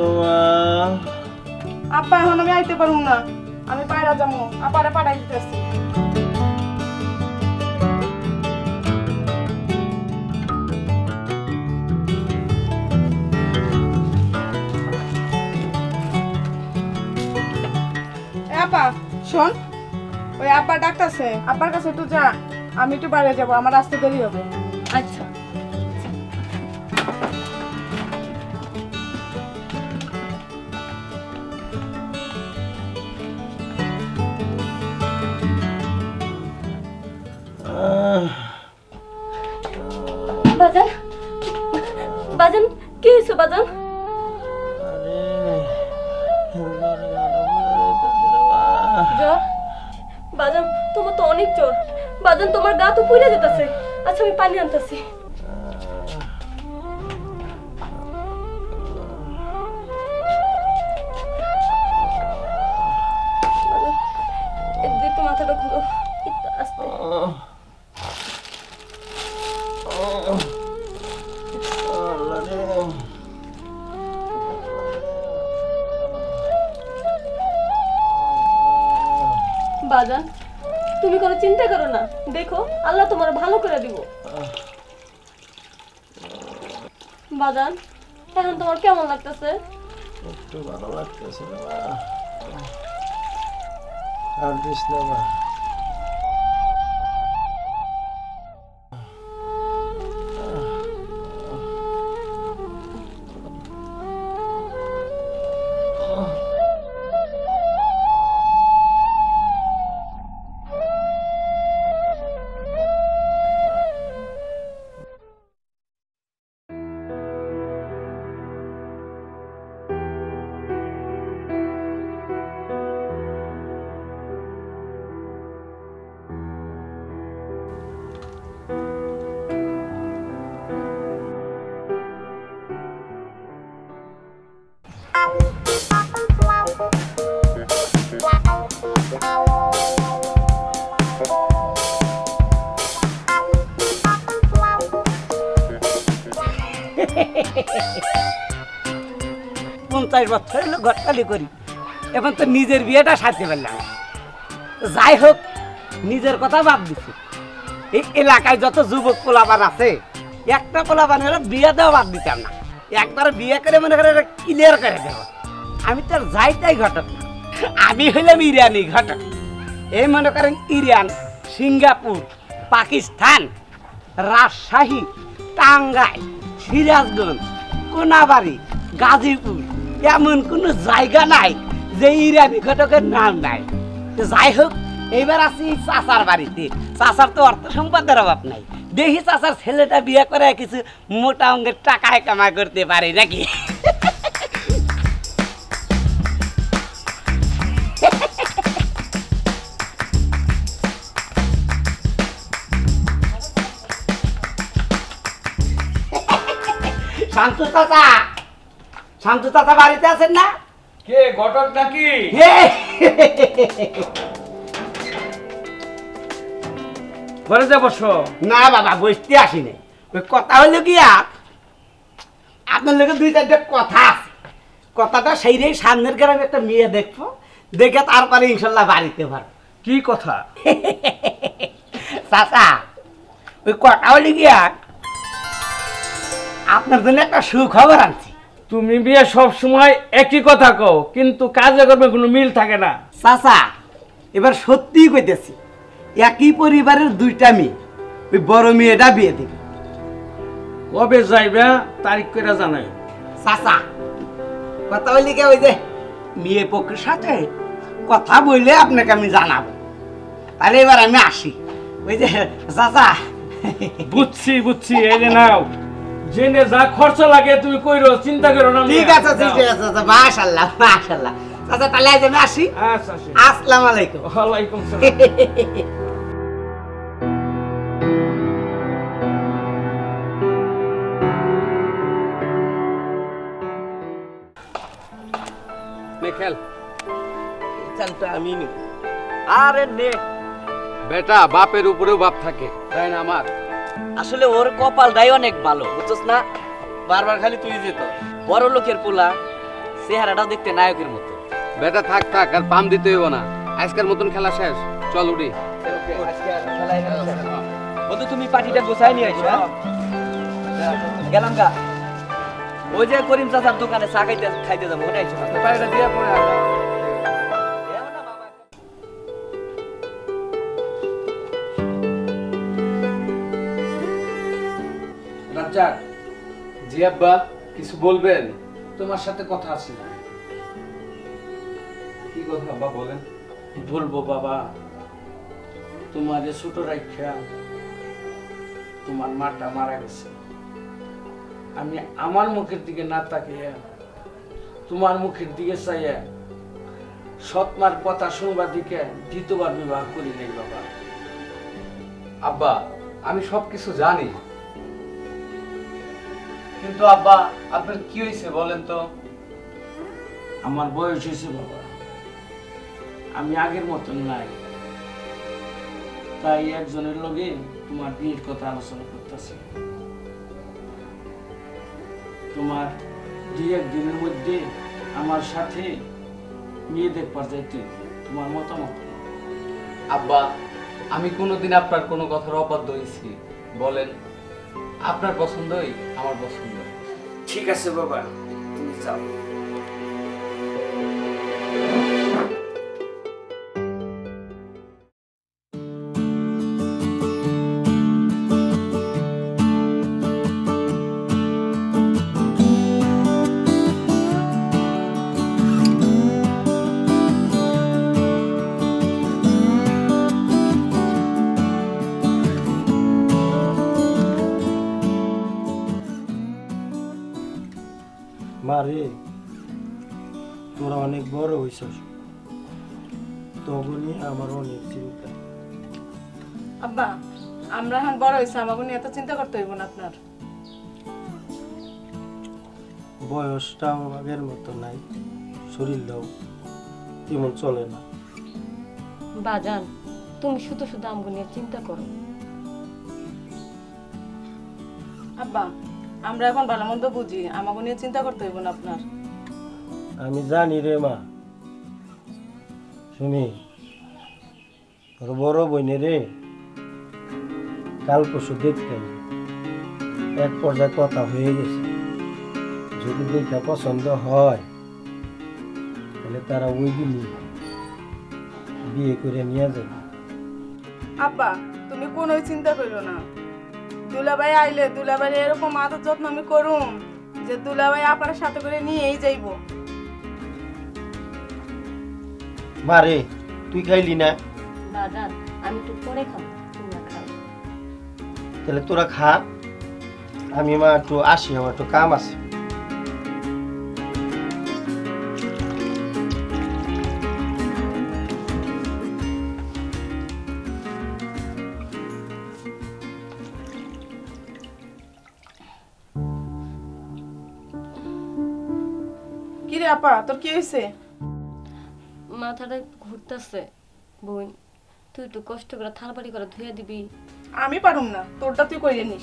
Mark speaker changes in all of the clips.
Speaker 1: আপা এখন আমি আইতে পারবো না, আমি বাইরে যাবো, আপারে পাঠাই দিতেছি। আপা শোন, ওই আব্বা ডাকতেছে, আব্বার কাছে একটু যা, আমি একটু বাইরে যাবো, আমার আসতে দেরি হবে।
Speaker 2: আচ্ছা বাজান, বাজান কি হয়েছে বাজান? জ্বর? বাজান তোমার তো অনেক জ্বর, বাজান তোমার গা তো পুড়ে যেতেছে। আচ্ছা আমি পানি আনতেছি। একটু মাথাটা ঘুরো, একটু আস্তে। বাজান তুমি কোনো চিন্তা করো না, দেখো আল্লাহ তোমার ভালো করে দিব। বাজান এখন তোমার কেমন লাগতেছে?
Speaker 3: একটু ভালো লাগতেছে না, আর দিস না মা।
Speaker 4: বছর হলো ঘটকালি করি, এখন তো নিজের বিয়েটা সারতে পারলাম। যাই হোক, নিজের কথা বাদ দিচ্ছি, এই এলাকায় যত যুবক পোলাপান আছে, একটা পোলাপানের বিয়ে দেওয়া বাদ দিতাম না। একবার বিয়ে করে মনে করে ক্লিয়ার করে দেব। আমি তো যাই তাই ঘটক না, আমি হইলাম ইরানি ঘটক। এই মনে করেন ইরান, সিঙ্গাপুর, পাকিস্তান, রাজশাহী, টাঙ্গাইল, সিরাজগঞ্জ, কোনাবাড়ি, গাজীপুর, এমন কোনো জায়গা নাই যে ইরানি ঘটকের নাম নাই। যাই হোক, এইবার আছি চাচার বাড়িতে। চাচার তো অর্থ সম্পদের অভাব নাই, দেখি চাচার ছেলেটা বিয়ে করে কিছু মোটা অঙ্কের টাকায় কামাই করতে পারে নাকি। শান্তু চাচা, শান্তু চাচা বাড়িতে আছেন না?
Speaker 5: কে ঘটক নাকি? ঘরে যা বসো।
Speaker 4: না বাবা, বসতে আসিনি। ওই কথা হলো কি, আপনার লোকের দুই চারটে কথা আছে। কথাটা সেই রে, সামনের গ্রামে একটা মেয়ে দেখবো, দেখে তারপরে ইনশাল্লাহ বাড়িতে পারবো।
Speaker 5: কি কথা?
Speaker 4: চাচা ওই কথা হলো কি, আপনার জন্য একটা সুখবর আনছি।
Speaker 5: তুমি বিয়ে সব সময় একই কথা কও, কিন্তু কাজে করবে কোনো মিল থাকে না।
Speaker 4: চাচা এবার সত্যিই কইতেছি, একই পরিবারের দুইটা মেয়ে, ওই বড় মেয়েটা বিয়ে দেবে।
Speaker 5: কবে যাইবে তারিখ করে জানাই।
Speaker 4: চাচা কথা বলি কে, ওই যে মেয়ে পক্ষের সাথে কথা বললে আপনাকে আমি জানাবো। তাহলে এবার আমি আসি। ওই যে চাচা।
Speaker 5: বুঝছি বুঝছি, এই যে নাও, জেনে যা খরচ লাগে তুমি কইরো, চিন্তা করো না।
Speaker 4: ঠিক আছে ঠিক আছে, মাশাআল্লাহ মাশাআল্লাহ। চাচা তাহলে আজ আমি আসি।
Speaker 5: আচ্ছা,
Speaker 4: আসসালামু আলাইকুম।
Speaker 5: ওয়ালাইকুম সালাম।
Speaker 3: খেল চালটা আমি নি।
Speaker 4: আরে নে
Speaker 3: বেটা, বাপের উপরেও বাপ থাকে, তাই না? আমার
Speaker 6: আসলে ওর কপালটাই অনেক ভালো, বুঝছস না?
Speaker 3: বারবার খালি তুই যেত।
Speaker 6: বড় লোকের পোলা,
Speaker 4: চেহারাটাও দেখতে নায়কের মতো।
Speaker 3: বেটা থাক থাক, আর পাম দিতে হইব না, আজকের মতন খেলা শেষ, চল উঠি।
Speaker 4: বন্ধু তুমি পার্টিটা গোছাই নিয়ে আইছো। গেলাম গা, ওই যে করিম চাচার দোকানে চা খাইতে যাবো, ওটা আইছো।
Speaker 3: পায়টা দিয়ে পড়ে আসো। রাজ্জাক। জি আব্বা, কিছু বলবেন?
Speaker 5: তোমার সাথে কথা আছে।
Speaker 3: কি কথা আব্বা বলেন?
Speaker 5: বলবো বাবা, তোমার যে ছোট রাখা তোমার মাটা মারা গেছে। আমি আমার মুখের দিকে না তাকিয়ে তোমার মুখের দিকে চাইয়া সৎমার কথা শুনবার দিকে দ্বিতীয়বার বিবাহ করি নাই বাবা।
Speaker 3: আব্বা আমি সবকিছু জানি, কিন্তু আব্বা আপনার কি হয়েছে বলেন তো?
Speaker 5: আমার বয়স হয়েছে বাবা, আমি আগের মতন নাই, তাই একজনের লগে তোমার বিয়ের কথা আলোচনা করতেছি। তোমার দুই একদিনের মধ্যে আমার সাথে মেয়ে দেখবার যাইতে তোমার মতামত।
Speaker 3: আব্বা আমি কোনোদিন আপনার কোনো কথার অবাধ্য হয়েছি বলেন? আপনার পছন্দই আমার পছন্দ।
Speaker 5: ঠিক আছে বাবা, তুমি যাও।
Speaker 6: মারে তোরা অনেক বড় হইছস, তখনই আমার অনেক চিন্তা।
Speaker 1: আব্বা আমরা এখন বড় হয়েছে, আমাকে নিয়ে এত চিন্তা করতে হইব না আপনার।
Speaker 6: বয়সটাও আগের মতো নাই, শরীরটাও তেমন চলে না।
Speaker 2: বাজান তুমি শুধু শুধু আমগো নিয়ে চিন্তা করো।
Speaker 1: আব্বা আমরা এখন ভালো মন্দ বুঝি, আমাকে নিয়ে চিন্তা করতে হইব না আপনার।
Speaker 6: আমি জানি রে মা, শুনি তোর বড় বইনে রে কাল পরশু দেখতে এক পর্যায়ে কথা হয়ে গেছে, যদি দেখা পছন্দ হয় তাহলে তারা ওই দিনই বিয়ে করে নিয়ে যাবে।
Speaker 1: আব্বা তুমি কোনো চিন্তা করো না, দুলাভাই আইলে দুলাভাই এরকম আদর যত্ন আমি করুম যে দুলাভাই আপনার সাথে করে নিয়েই যাইব।
Speaker 6: মারে তুই খাইলি না?
Speaker 2: বাজান আমি একটু পরে খাবো, তোমরা খাও।
Speaker 6: তাহলে তোরা খা, আমি মা একটু আসি, আমার একটু কাম আছে।
Speaker 1: কিরে আপা তোর কি হয়েছে?
Speaker 2: মাথাটা ঘুরতেছে। বোন তুই একটু কষ্ট করে থালবাড়ি করে ধুয়ে দিবি।
Speaker 1: আমি পারুম না, তোরটা তুই কইরে নিস।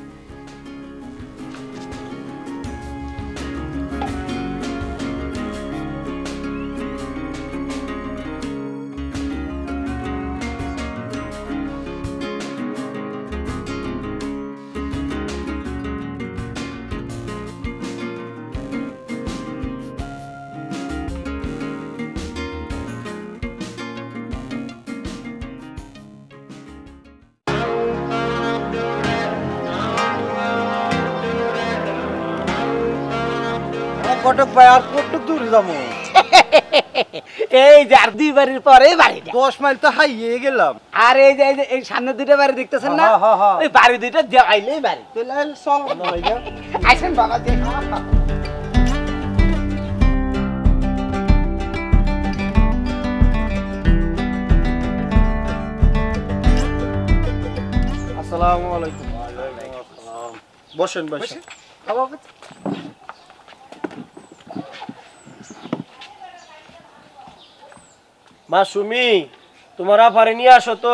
Speaker 7: কটক ভাই আর কটক দূর যাবো?
Speaker 4: এই যে আর 2 বাড়ির পরে বাড়িটা
Speaker 7: 10 মাইল তো হাইয়ে গেলাম।
Speaker 4: আর এই যে এই সামনে 2টা বাড়ি দেখতেছেন না, ওই বাড়ি 2টা আইলেই বাড়ি।
Speaker 7: তাহলে চল না ভাইয়া।
Speaker 4: আইসেন বাবা যে
Speaker 7: আসসালামু আলাইকুম। বসেন বসেন। মা সুমি, তোমার আফারে নিয়ে আসো তো।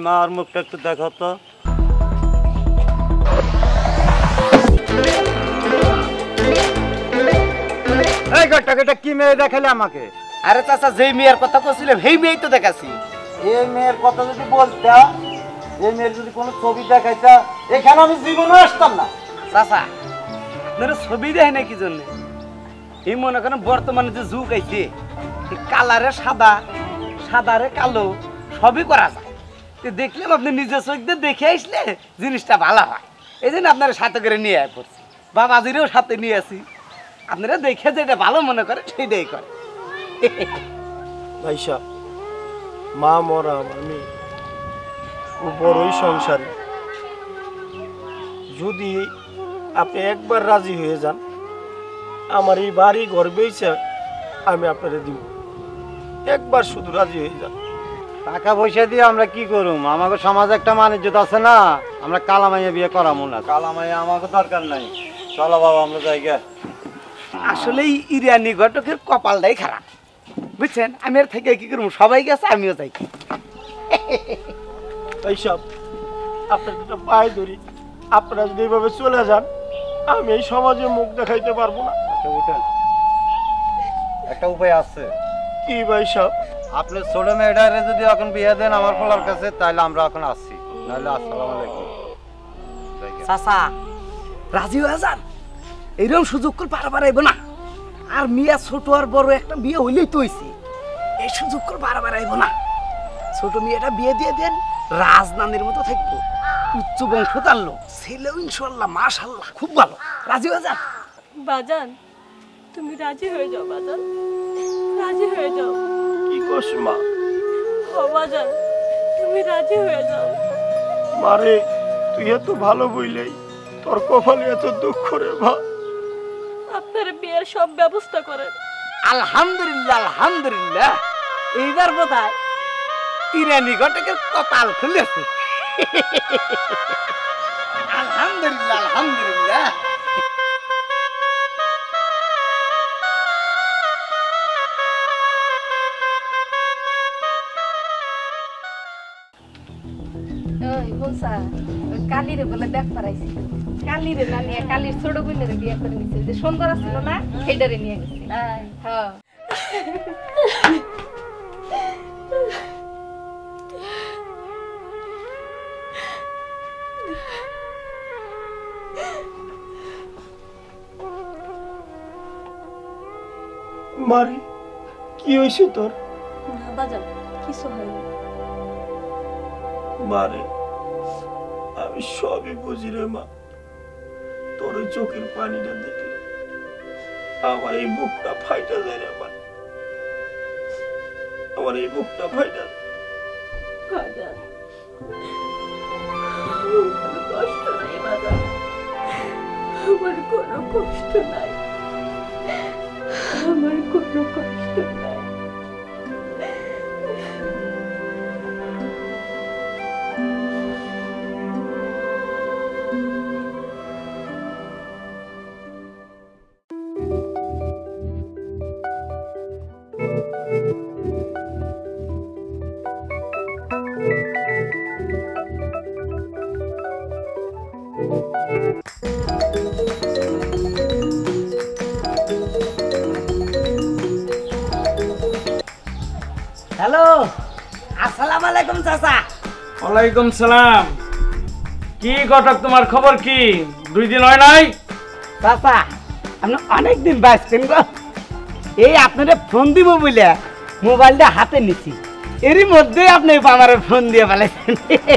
Speaker 8: মা আর মুখটা একটু দেখো তো।
Speaker 9: এই গট্টাকে কি মেয়ে দেখালে আমাকে?
Speaker 4: আরে চাচা যেই মেয়ের কথা কইছিলাম সেই মেয়েই তো দেখাছি।
Speaker 8: এই মেয়ের কথা যদি বলতা, এই মেয়ের যদি কোনো ছবি দেখাইতা, এখানে আমি জীবনে আসতাম না।
Speaker 4: চাচা আপনারা ছবি দেখে না কি জন্য? এই মনে করেন বর্তমানে যে যুগ আইছে, কালারে সাদা, সাদারে কালো সবই করা যায়। দেখলাম আপনি নিজের চোখ দিয়ে দেখে আসলে জিনিসটা ভালো হয়, এই জন্য আপনারা সাথে করে নিয়ে পড়ছি। বাবাজিরেও সাথে নিয়ে আসি, আপনারা দেখে যেটা ভালো মনে করে সেটাই করে।
Speaker 7: ভাই সাহেব, মা মরা আমার মেয়ে, ও বড়ই সংসারী। যদি আপনি একবার রাজি হয়ে যান, আমার এই বাড়ি ঘর বেচে আমি আপনারে দিব। একবার শুধু রাজি হয়ে যান।
Speaker 9: টাকা পয়সা দিয়ে আমরা কি করুম? আমাকে সমাজে একটা মানিজ্যত আছে না, আমরা কালামাইয়া বিয়ে করাবো না। কালামাইয়া আমাকে দরকার নাই। চলো বাবা আমরা জায়গা।
Speaker 4: আসলে এই ইরানি ঘটকের কপালটাই খারাপ, বুঝছেন? আমি আর থেকে কি করবো, সবাই গেছে আমিও যাই।
Speaker 7: ভাই সাহেব, আপনার দুটো পায়ে ধরি, আপনারা যদি এইভাবে চলে যান, আমি এই সমাজে মুখ দেখাইতে পারবো না।
Speaker 9: আচ্ছা উঠেন, একটা উপায় আছে।
Speaker 7: কি ভাই সাহেব?
Speaker 9: আপনি ছোট মেয়েটারে যদি এখন বিয়ে দেন আমার ফলার কাছে, তাহলে আমরা এখন আসছি, নাহলে আসসালামু আলাইকুম।
Speaker 4: চাচা রাজি হয়ে যান, এইরকম সুযোগ করে বারবার আইব না। আর মিয়া ছোট আর বড় একটা বিয়ে হইলেই তো হইছে, এই সুযোগ করে বারবার আইব না। ছোট মেয়েটা বিয়ে দিয়ে দেন, রাজনানির মতো থাকবো, উচ্চ বংশ টানলো, ছেলেও ইনশাল্লাহ মাশাল্লাহ খুব ভালো। রাজি হয়ে যান।
Speaker 2: বাজান, তুমি রাজি হয়ে যাও বাজান, রাজি হয়ে যাও।
Speaker 7: কি করছ মা?
Speaker 2: ও বাজান, তুমি রাজি হয়ে যাও।
Speaker 7: মারে, তুই এত ভালো বইলেই তোর কপালে এত দুঃখ রে মা।
Speaker 2: আপনার বিয়ের সব ব্যবস্থা করেন।
Speaker 4: আলহামদুলিল্লাহ আলহামদুলিল্লাহ, এইবার বোধহয় ইরানি ঘটকের কপাল খুলেছে। আলহামদুলিল্লাহ আলহামদুলিল্লাহ।
Speaker 1: কালিরে বলে দেখ পারাইছি, কালিরে না নিয়ে কালির ছোট বোনের বিয়ে করে নিছে, যে সুন্দর ছিল না সেটারে নিয়ে গেছে। হ্যাঁ
Speaker 7: মারে, কি হয়েছে তোর?
Speaker 2: না বাজান, কিছু হয়নি।
Speaker 7: মারে, আমি সবই বুঝি রে মা। তোর ওই চোখের পানিটা দেখলে আমার এই বুকটা ফাইটা যায় রে মা, আমার এই বুকটা ফাইটা।
Speaker 2: বাজান, কোনো কষ্ট নাই বাজান, আমার কোনো কষ্ট নাই, আমার কোনো কষ্ট নাই।
Speaker 4: হ্যালো, আসসালামু আলাইকুম চাচা।
Speaker 5: ওয়ালাইকুম সালাম। কি ঘটক, তোমার খবর কি? 2 দিন হয় নাই?
Speaker 4: চাচা আপনি অনেকদিন বাঁচছেন গো। এই আপনাদের ফোন দিব বলে মোবাইলটা হাতে নিছি, এরই মধ্যে আপনি আমার ফোন দিয়ে ফেলেছেন।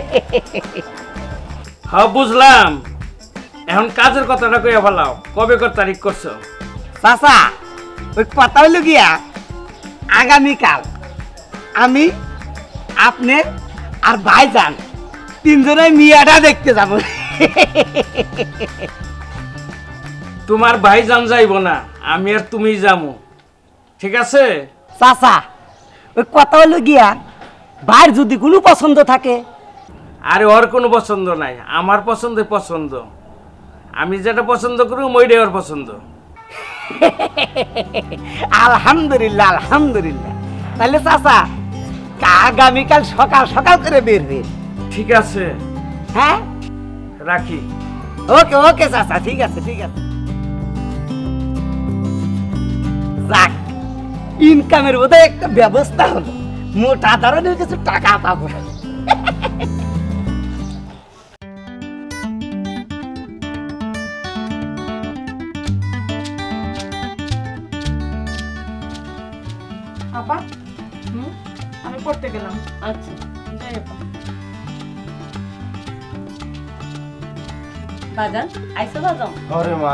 Speaker 5: হ্যাঁ বুঝলাম, এখন কাজের কথাটা কইয়া ফেলাও। কবে কর তারিখ করছো?
Speaker 4: চাচা ওই কথা হইল গিয়া, আগামীকাল আমি, আপনি আর ভাইজান 3 জনে মিয়াটা দেখতে যাব।
Speaker 5: তোমার ভাইজান যাইব না, আমি আর তুমি যাবো, ঠিক আছে?
Speaker 4: চাচা ওই কথা হইল গিয়া, ভাইয়ের যদি কোনো পছন্দ থাকে।
Speaker 5: আরে ওর কোনো পছন্দ নাই, আমার পছন্দে পছন্দ। আমি যেটা পছন্দ করি ওইটাই ওর পছন্দ।
Speaker 4: আলহামদুলিল্লাহ আলহামদুলিল্লাহ। তাহলে চাচা আগামীকাল সকাল সকাল করে বের হয়ে
Speaker 5: ঠিক আছে,
Speaker 4: হ্যাঁ
Speaker 5: রাখি।
Speaker 4: ওকে ওকে চাচা, ঠিক আছে ঠিক আছে। যাক, ইনকামের বোধহয় একটা ব্যবস্থা হলো, মোটা ধরনের কিছু টাকা পাবো।
Speaker 1: আপা আমি পড়তে গেলাম।
Speaker 2: আচ্ছা যাই আপা। বাজান আইসো বাজান।
Speaker 6: আরে মা,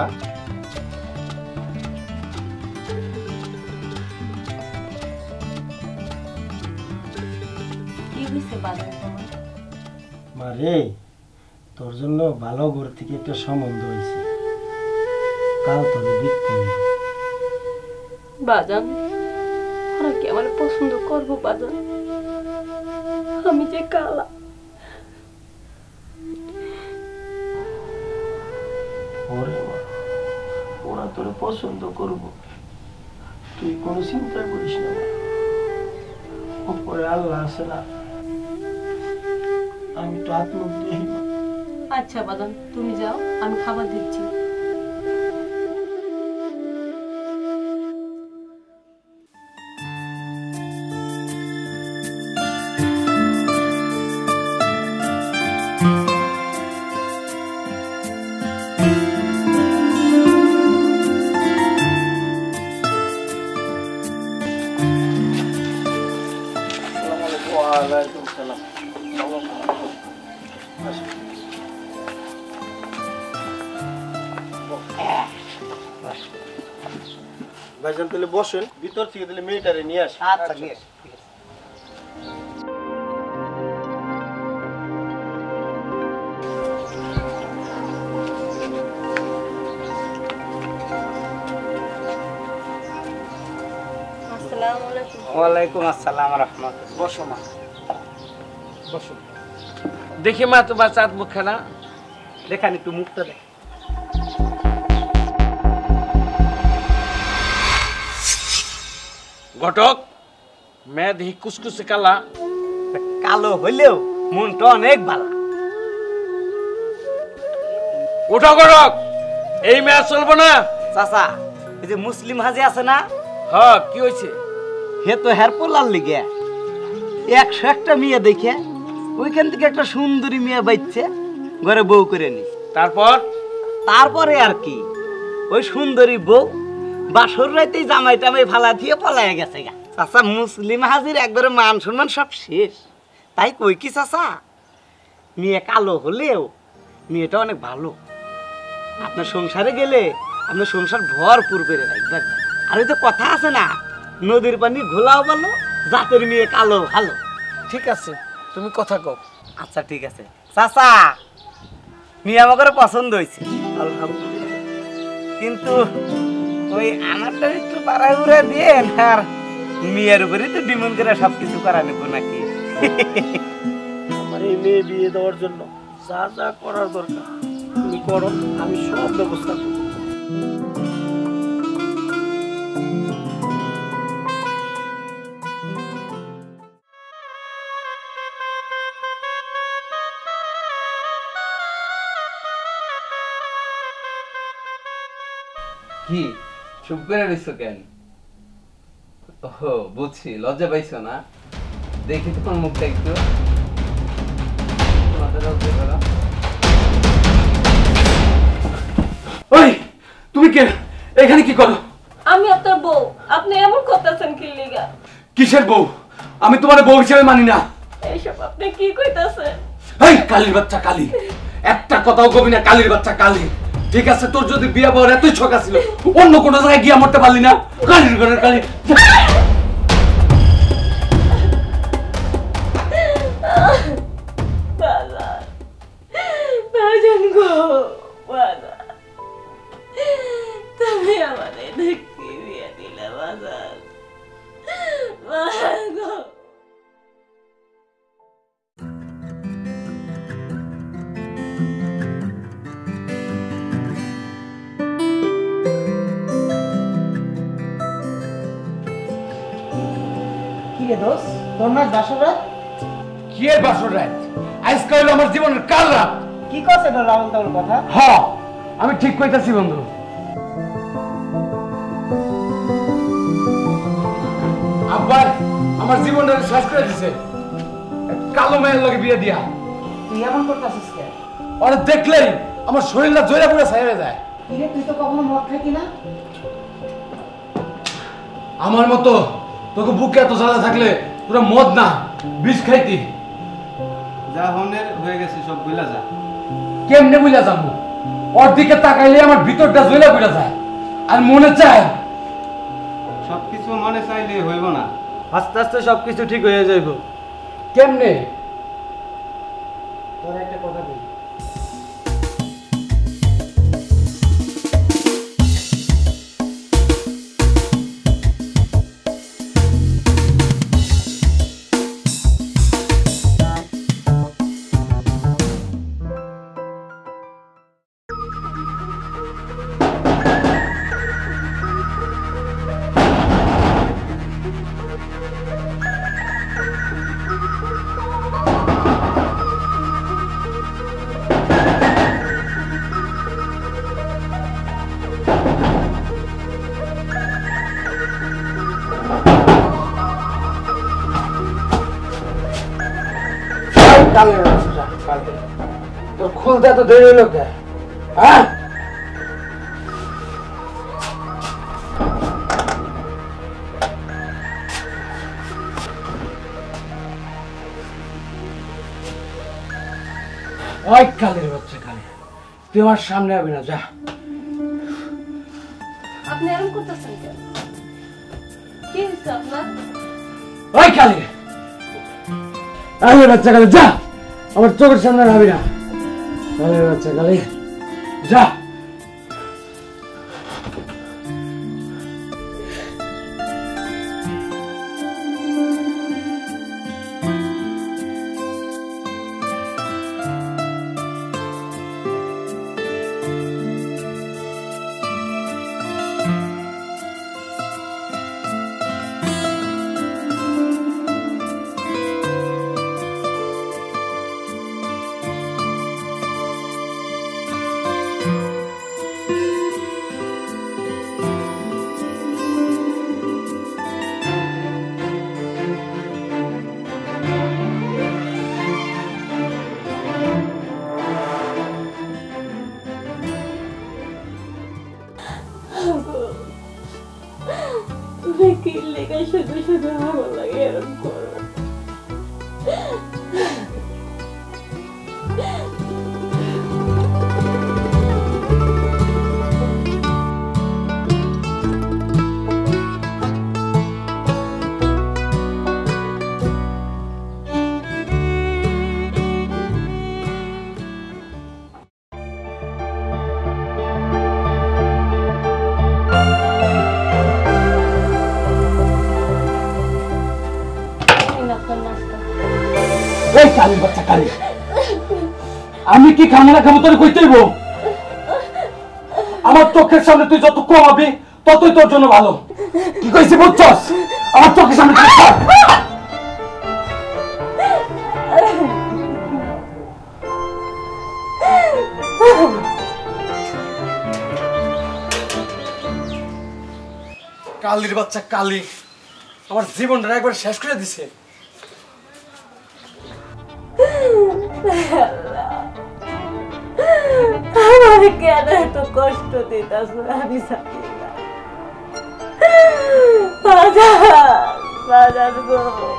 Speaker 2: কি হইছে বাজান তোমার?
Speaker 6: মা রে, তোর জন্য ভালো ঘর থেকে একটা সম্বন্ধ হয়েছে, কাল তোর দেখতে হইব।
Speaker 2: বাজান ওরা কি আমার পছন্দ করবো বাজান? আমি যে কালা।
Speaker 6: ওরে মা, ওরা তোরে পছন্দ করব, তুই কোনো চিন্তা করিস না। উপরে আল্লাহ আছে না, আমি তো আত্মক দিই।
Speaker 2: আচ্ছা বাজান তুমি যাও, আমি খাবার দিচ্ছি।
Speaker 6: ওয়ালাইকুম সালাম। ভাইজান তাহলে বসেন, ভিতর থেকে তাহলে মেয়েটারে নিয়ে আসি।
Speaker 4: আচ্ছা নিয়ে আসি।
Speaker 2: আসসালামু আলাইকুম।
Speaker 4: ওয়ালাইকুম আসসালাম রাহমাতুল্লাহ।
Speaker 5: বসো মা, বসো। দেখি মা তোমার চাঁদ মুখখানা।
Speaker 4: দেখান একটু মুখটা দেখ।
Speaker 5: ঘটক, মেয়ে দেখি কুসকুসে কালা।
Speaker 4: কালো হইলেও মনটা অনেক ভালো।
Speaker 5: ওঠো ঘটক, এই মেয়ে চলবো না।
Speaker 4: চাচা, এই যে মুসলিম হাজি আছে না,
Speaker 5: হ্যাঁ কি হয়েছে?
Speaker 4: হে তো হের পোলার লিগে 101টা মেয়ে দেখে ওইখান থেকে একটা সুন্দরী মেয়ে বাইচ্ছে, ঘরে বউ করে নি। তারপরে আর কি, ওই সুন্দরী বউ বাসর রাইতে জামাই টামাই ফালা দিয়ে পলাইয়া গেছে গা। চাচা, মুসলিম হাজির একবারে মান সম্মান সব শেষ। তাই কই কি চাচা, মেয়ে কালো হলেও মেয়েটা অনেক ভালো। আপনার সংসারে গেলে আপনার সংসার ভরপুর করে রাখবেন। আর ওই তো কথা আছে না, নদীর পানি ঘোলাও ভালো, জাতের মেয়ে কালো ভালো।
Speaker 5: ঠিক আছে, তুমি কথা কও।
Speaker 4: আচ্ছা ঠিক আছে চাচা, মেয়ে আমাকে পছন্দ হয়েছে
Speaker 5: আলহামদুলিল্লাহ।
Speaker 4: কিন্তু ওই আমারটা একটু পাড়াগুড়া দিয়ে আর মেয়ের উপরে তো ডিমান্ড করে সবকিছু করা নেব নাকি?
Speaker 6: আমার এই মেয়ে বিয়ে দেওয়ার জন্য যা যা করার দরকার তুমি করো, আমি সব ব্যবস্থা করব।
Speaker 3: কি চুপ করে রইছো কেন? ও বুঝছি, লজ্জা পাইছো না? দেখি তোমার মুখটা একটু।
Speaker 5: ওই তুমি কে? এখানে কি করো?
Speaker 2: আমি আপনার বউ, আপনি এমন করতেছেন কি লিগা?
Speaker 5: কিসের বউ? আমি তোমার বউ হিসেবে মানি না।
Speaker 2: এইসব আপনি কি কইতাছেন?
Speaker 5: এই কালির বাচ্চা কালি, একটা কথাও কবি না। কালির বাচ্চা কালি। ঠিক আছে, তোর যদি বিয়ে পাওয়ার এতই ছকা ছিল, অন্য কোনো জায়গায় গিয়ে মরতে পারলি না? কালির ঘরের কালি।
Speaker 2: বাজান গো, বাজান তুমি আমাদের দেখতে বিয়ে দিলে বাজান। বাজান গো।
Speaker 4: কি রে দোস্ত, তোর না বাসর রাত?
Speaker 5: কি এর বাসর রাত?
Speaker 3: আজকে হইলো আমার জীবনের কাল রাত।
Speaker 4: কি করছে এটা রাউল তাউল কথা?
Speaker 3: হ্যাঁ আমি ঠিক কইতাছি বন্ধু। আব্বার আমার জীবনটা শেষ করে দিছে কালো মেয়ের লগে বিয়ে দিয়া।
Speaker 4: তুই এমন করতেছিস কেন?
Speaker 3: ওরা দেখলেই আমার শরীরটা জয়রা পুরো ছাই হয়ে যায়।
Speaker 4: কিরে তুই তো কখনো মদ খাইতি না?
Speaker 3: আমার মতো তোকে বুকে এত জ্বালা থাকলে তোরা মদ না বিষ খাইতি।
Speaker 9: যা হনের হয়ে গেছে সব ভুলা যা।
Speaker 3: কেমনে বুঝা যাবো? ওর দিকে তাকাইলে আমার ভিতরটা জ্বলা বুঝা যায় আর মনে চায়
Speaker 9: সবকিছু মনে চাইলে হইব না, আস্তে আস্তে সবকিছু ঠিক হয়ে যাইব।
Speaker 3: কেমনে?
Speaker 4: তোর একটা কথা বলি,
Speaker 3: তোর খুলতে তো দেরি হইল কে? হ্যাঁ ওই কালের বাচ্চা কালে, তুই আমার সামনে আবি না, যা।
Speaker 2: আপনি এরকম করতেছেন কেন? কি হয়েছে আপনার?
Speaker 3: ওই কালে, কালের বাচ্চা কালে, যা আমার চোখের সামনে আবি না। কালের বাচ্চা কালে, যা।
Speaker 2: শুধু শুধু ভালো লাগে এরকম করো।
Speaker 3: কালির বাচ্চা কালি, আমি কি খাবো না খাবো তোর কইতেইব? আমার চোখের সামনে তুই যত কম হবি ততই তোর জন্য ভালো। কি কইছি বুঝছস? আমার চোখের সামনে কালির বাচ্চা কালি আমার জীবনটা একবার শেষ করে দিছে।
Speaker 2: আমার কেন এত কষ্ট দিতাস? আমি জানি না। বাজার গো,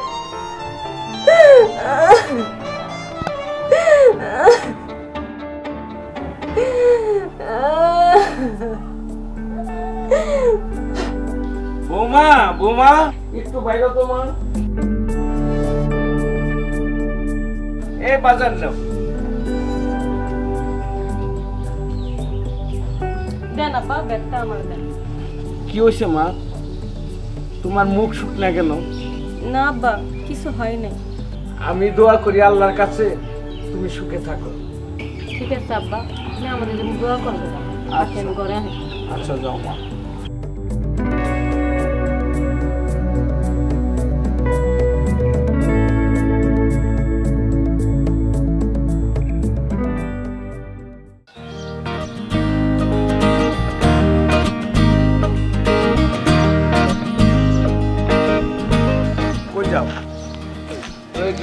Speaker 5: বৌমা বৌমা একটু বাইরে তোমা। এ বাজার যাও।
Speaker 2: দেন আপা, ব্যাগটা আমার দেন।
Speaker 5: কি হয়েছে মা, তোমার মুখ শুকনা কেন?
Speaker 2: না আব্বা, কিছু হয় নাই।
Speaker 5: আমি দোয়া করি আল্লাহর কাছে তুমি সুখে থাকো।
Speaker 2: ঠিক আছে আব্বা, আপনি আমাদের জন্য দোয়া করবেন। আসেন ঘরে আসেন।
Speaker 5: আচ্ছা যাও মা।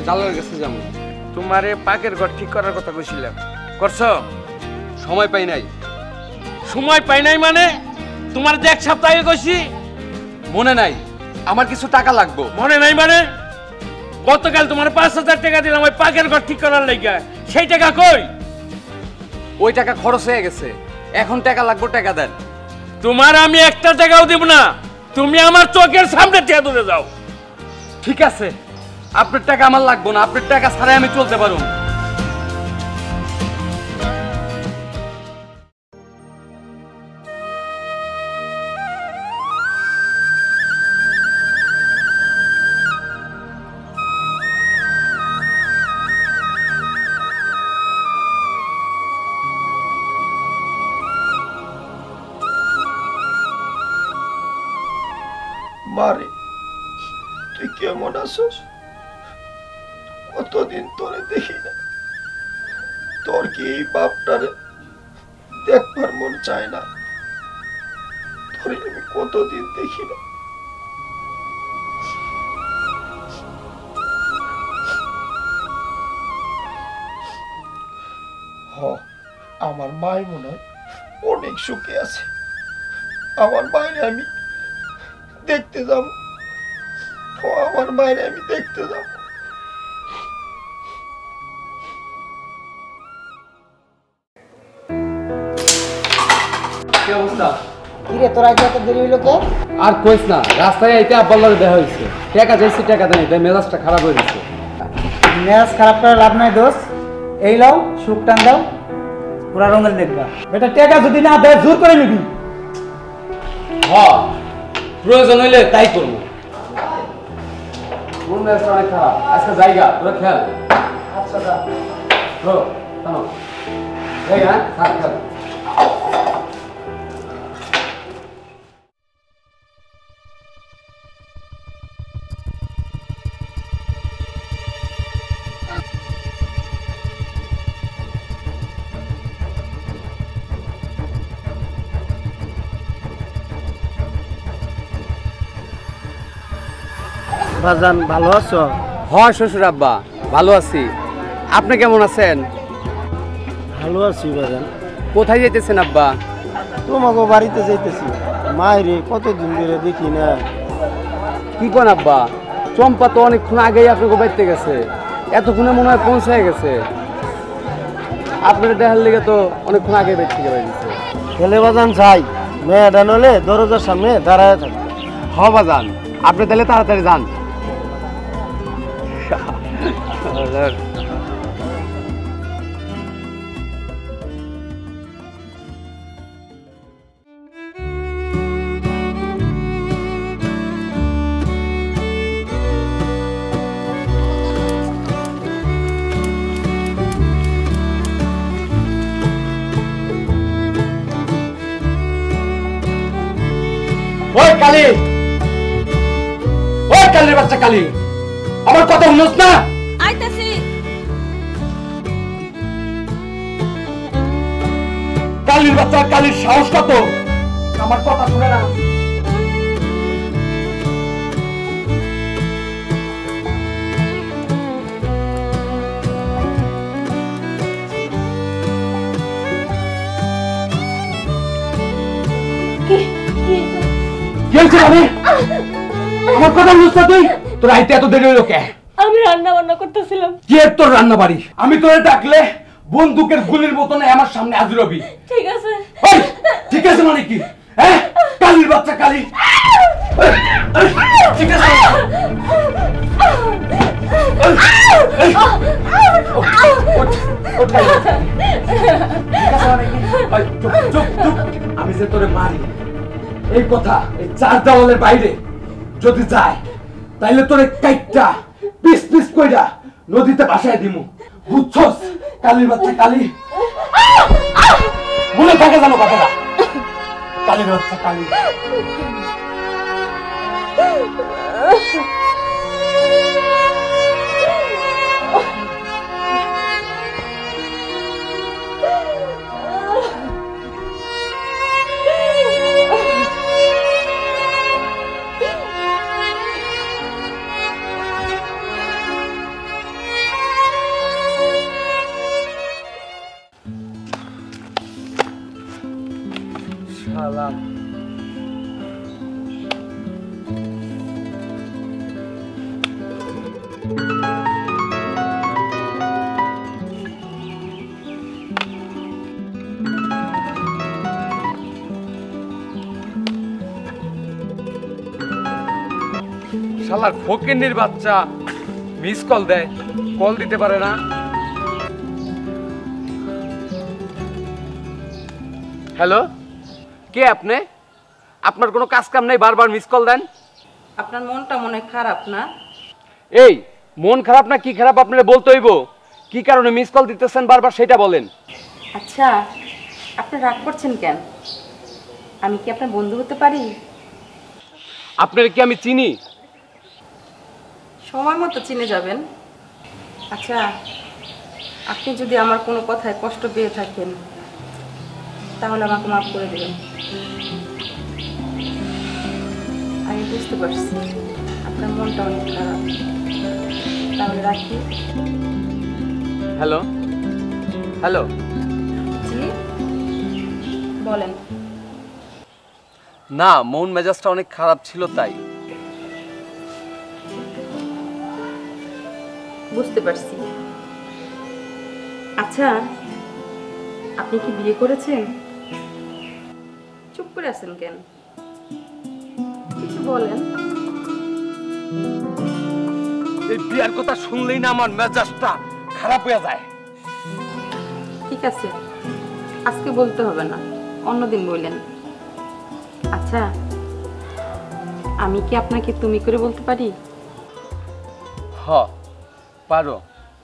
Speaker 3: জালার কাছে যাবো।
Speaker 5: তোমারে পাকের ঘর ঠিক করার কথা কইছিলাম, করছো?
Speaker 3: সময় পাই নাই।
Speaker 5: সময় পাই নাই মানে? তোমার যে 1 সপ্তাহ আগে কইছি।
Speaker 3: মনে নাই, আমার কিছু টাকা লাগবে।
Speaker 5: মনে নাই মানে? গতকাল তোমার 5,000 টাকা দিলাম ওই পাকের ঘর ঠিক করার লাইগা, সেই টাকা কই?
Speaker 3: ওই টাকা খরচ হয়ে গেছে, এখন টাকা লাগবে, টাকা দেন।
Speaker 5: তোমার আমি 1 টাকাও দেব না, তুমি আমার চোখের সামনে থেকে দূরে যাও।
Speaker 3: ঠিক আছে, আপনার টাকা আমার লাগবে না, আপনার টাকা ছাড়াই আমি চলতে পারবো।
Speaker 7: মারে, তুই কেমন আছিস? কতদিন তোরে দেখি না। তোর কি এই বাপটারে দেখবার মন চায় না? তোরে আমি কতদিন দেখি না। আমার মাই মনে হয় অনেক সুখে আছে। আমার মায়ের আমি দেখতে যাব, আমার মায়ের আমি দেখতে যাব।
Speaker 3: কি অবস্থা?
Speaker 4: কিরে তোরা এত দেরি হইলো কে?
Speaker 3: আর কইস না, রাস্তায় আইতে আব্বার লগে দেখা হইছে। টাকা চাইছি, টাকা দেয় তাই মেজাজটা খারাপ হয়ে গেছে।
Speaker 4: মেজাজ খারাপ করে লাভ নাই দোষ। এই লও সুখ টান দাও, পুরা রঙের দেখবা। বেটা টাকা যদি না দেয় জোর করে নিবি।
Speaker 3: হ্যাঁ, প্রয়োজন হইলে তাই করবো। মন মেজাজটা অনেক খারাপ, আজকে জায়গা তোরা খেয়াল।
Speaker 4: আচ্ছা যা।
Speaker 3: জায়গা থাক, খেয়াল।
Speaker 6: বাজান ভালো আছো?
Speaker 3: হয় শ্বশুর আব্বা, ভালো আছি। আপনি কেমন আছেন?
Speaker 6: ভালো আছি বাজান।
Speaker 3: কোথায় যেতেছেন আব্বা?
Speaker 6: তোমাকে বাড়িতে যাইতেছি। মায়েরে কতদিন ধরে দেখি না।
Speaker 3: কি কোন আব্বা, চম্পা তো অনেকক্ষণ আগেই আপনাকে বাড়িতে গেছে, এতক্ষণে মনে হয় পৌঁছায় গেছে। আপনার দেখার লেগে তো অনেকক্ষণ আগে বের থেকে বেরিয়েছে।
Speaker 6: ছেলে বাজান চাই মেয়েটা নলে দরজার সামনে দাঁড়ায় থাকে।
Speaker 3: হ বাজান, আপনি তাহলে তাড়াতাড়ি যান।
Speaker 5: ওই কালি, ওই কালির বাচ্চা কালি, আমার কথা শুনোস না?
Speaker 2: আইতাছি।
Speaker 5: কালির বাচ্চা কালির সাহস কত? আমার কথা শুনে না। আমার কথা বুঝছ তুই? তোর আইতে এত দেরি হলো কে?
Speaker 2: আমি রান্না বান্না করতেছিলাম।
Speaker 5: কি তোর রান্না বাড়ি? আমি তোরে ডাকলে বন্দুকের গুলির মতো না আমার সামনে হাজির হবি।
Speaker 2: ঠিক আছে।
Speaker 5: ওই ঠিক আছে মানে কি? হ্যাঁ, কালির বাচ্চা কালি। ঠিক আছে। আমি যে তোরে মারি এই কথা এই 4 দেওয়ালের বাইরে যদি যায় তাইলে তোরে কাইটটা পিস পিস কইরা নদীতে ভাসায় দিমু, বুঝছস? কালির বাচ্চা কালি, মনে থাকে জানো কথাটা? কালির বাচ্চা কালি।
Speaker 3: শালার ফকিন্নির বাচ্চা মিস কল দেয়, কল দিতে পারে না। হ্যালো, কে আপনি? আপনার কোনো কাজ কাম নেই, বারবার মিস কল দেন।
Speaker 1: আপনার মনটা মনে খারাপ না?
Speaker 3: এই মন খারাপ না কি খারাপ আপনারা বলতে হইব। কি কারণে মিস কল দিতেছেন বারবার সেটা বলেন।
Speaker 1: আচ্ছা, আপনি রাগ করছেন কেন? আমি কি আপনার বন্ধু হতে পারি?
Speaker 3: আপনারা কি আমি চিনি?
Speaker 1: সময় মতো চিনে যাবেন। আচ্ছা, আপনি যদি আমার কোনো কথায় কষ্ট পেয়ে থাকেন তাহলে আমাকে মাফ করে দেবেন। আমি বুঝতে পারছি আপনার মনটা অনেক খারাপ, তাহলে রাখি।
Speaker 3: হ্যালো হ্যালো,
Speaker 1: জি বলেন।
Speaker 3: না, মন মেজাজটা অনেক খারাপ ছিল তাই।
Speaker 1: বুঝতে পারছি। আচ্ছা, আপনি কি বিয়ে করেছেন? চুপ করে আছেন কেন? কিছু বলেন।
Speaker 3: এই বিয়ার কথা শুনলেই না আমার মেজাজটা খারাপ হয়ে যায়।
Speaker 1: ঠিক আছে, আজকে বলতে হবে না, অন্যদিন বললেন। আচ্ছা, আমি কি আপনাকে তুমি করে বলতে পারি?
Speaker 3: হ, পারো।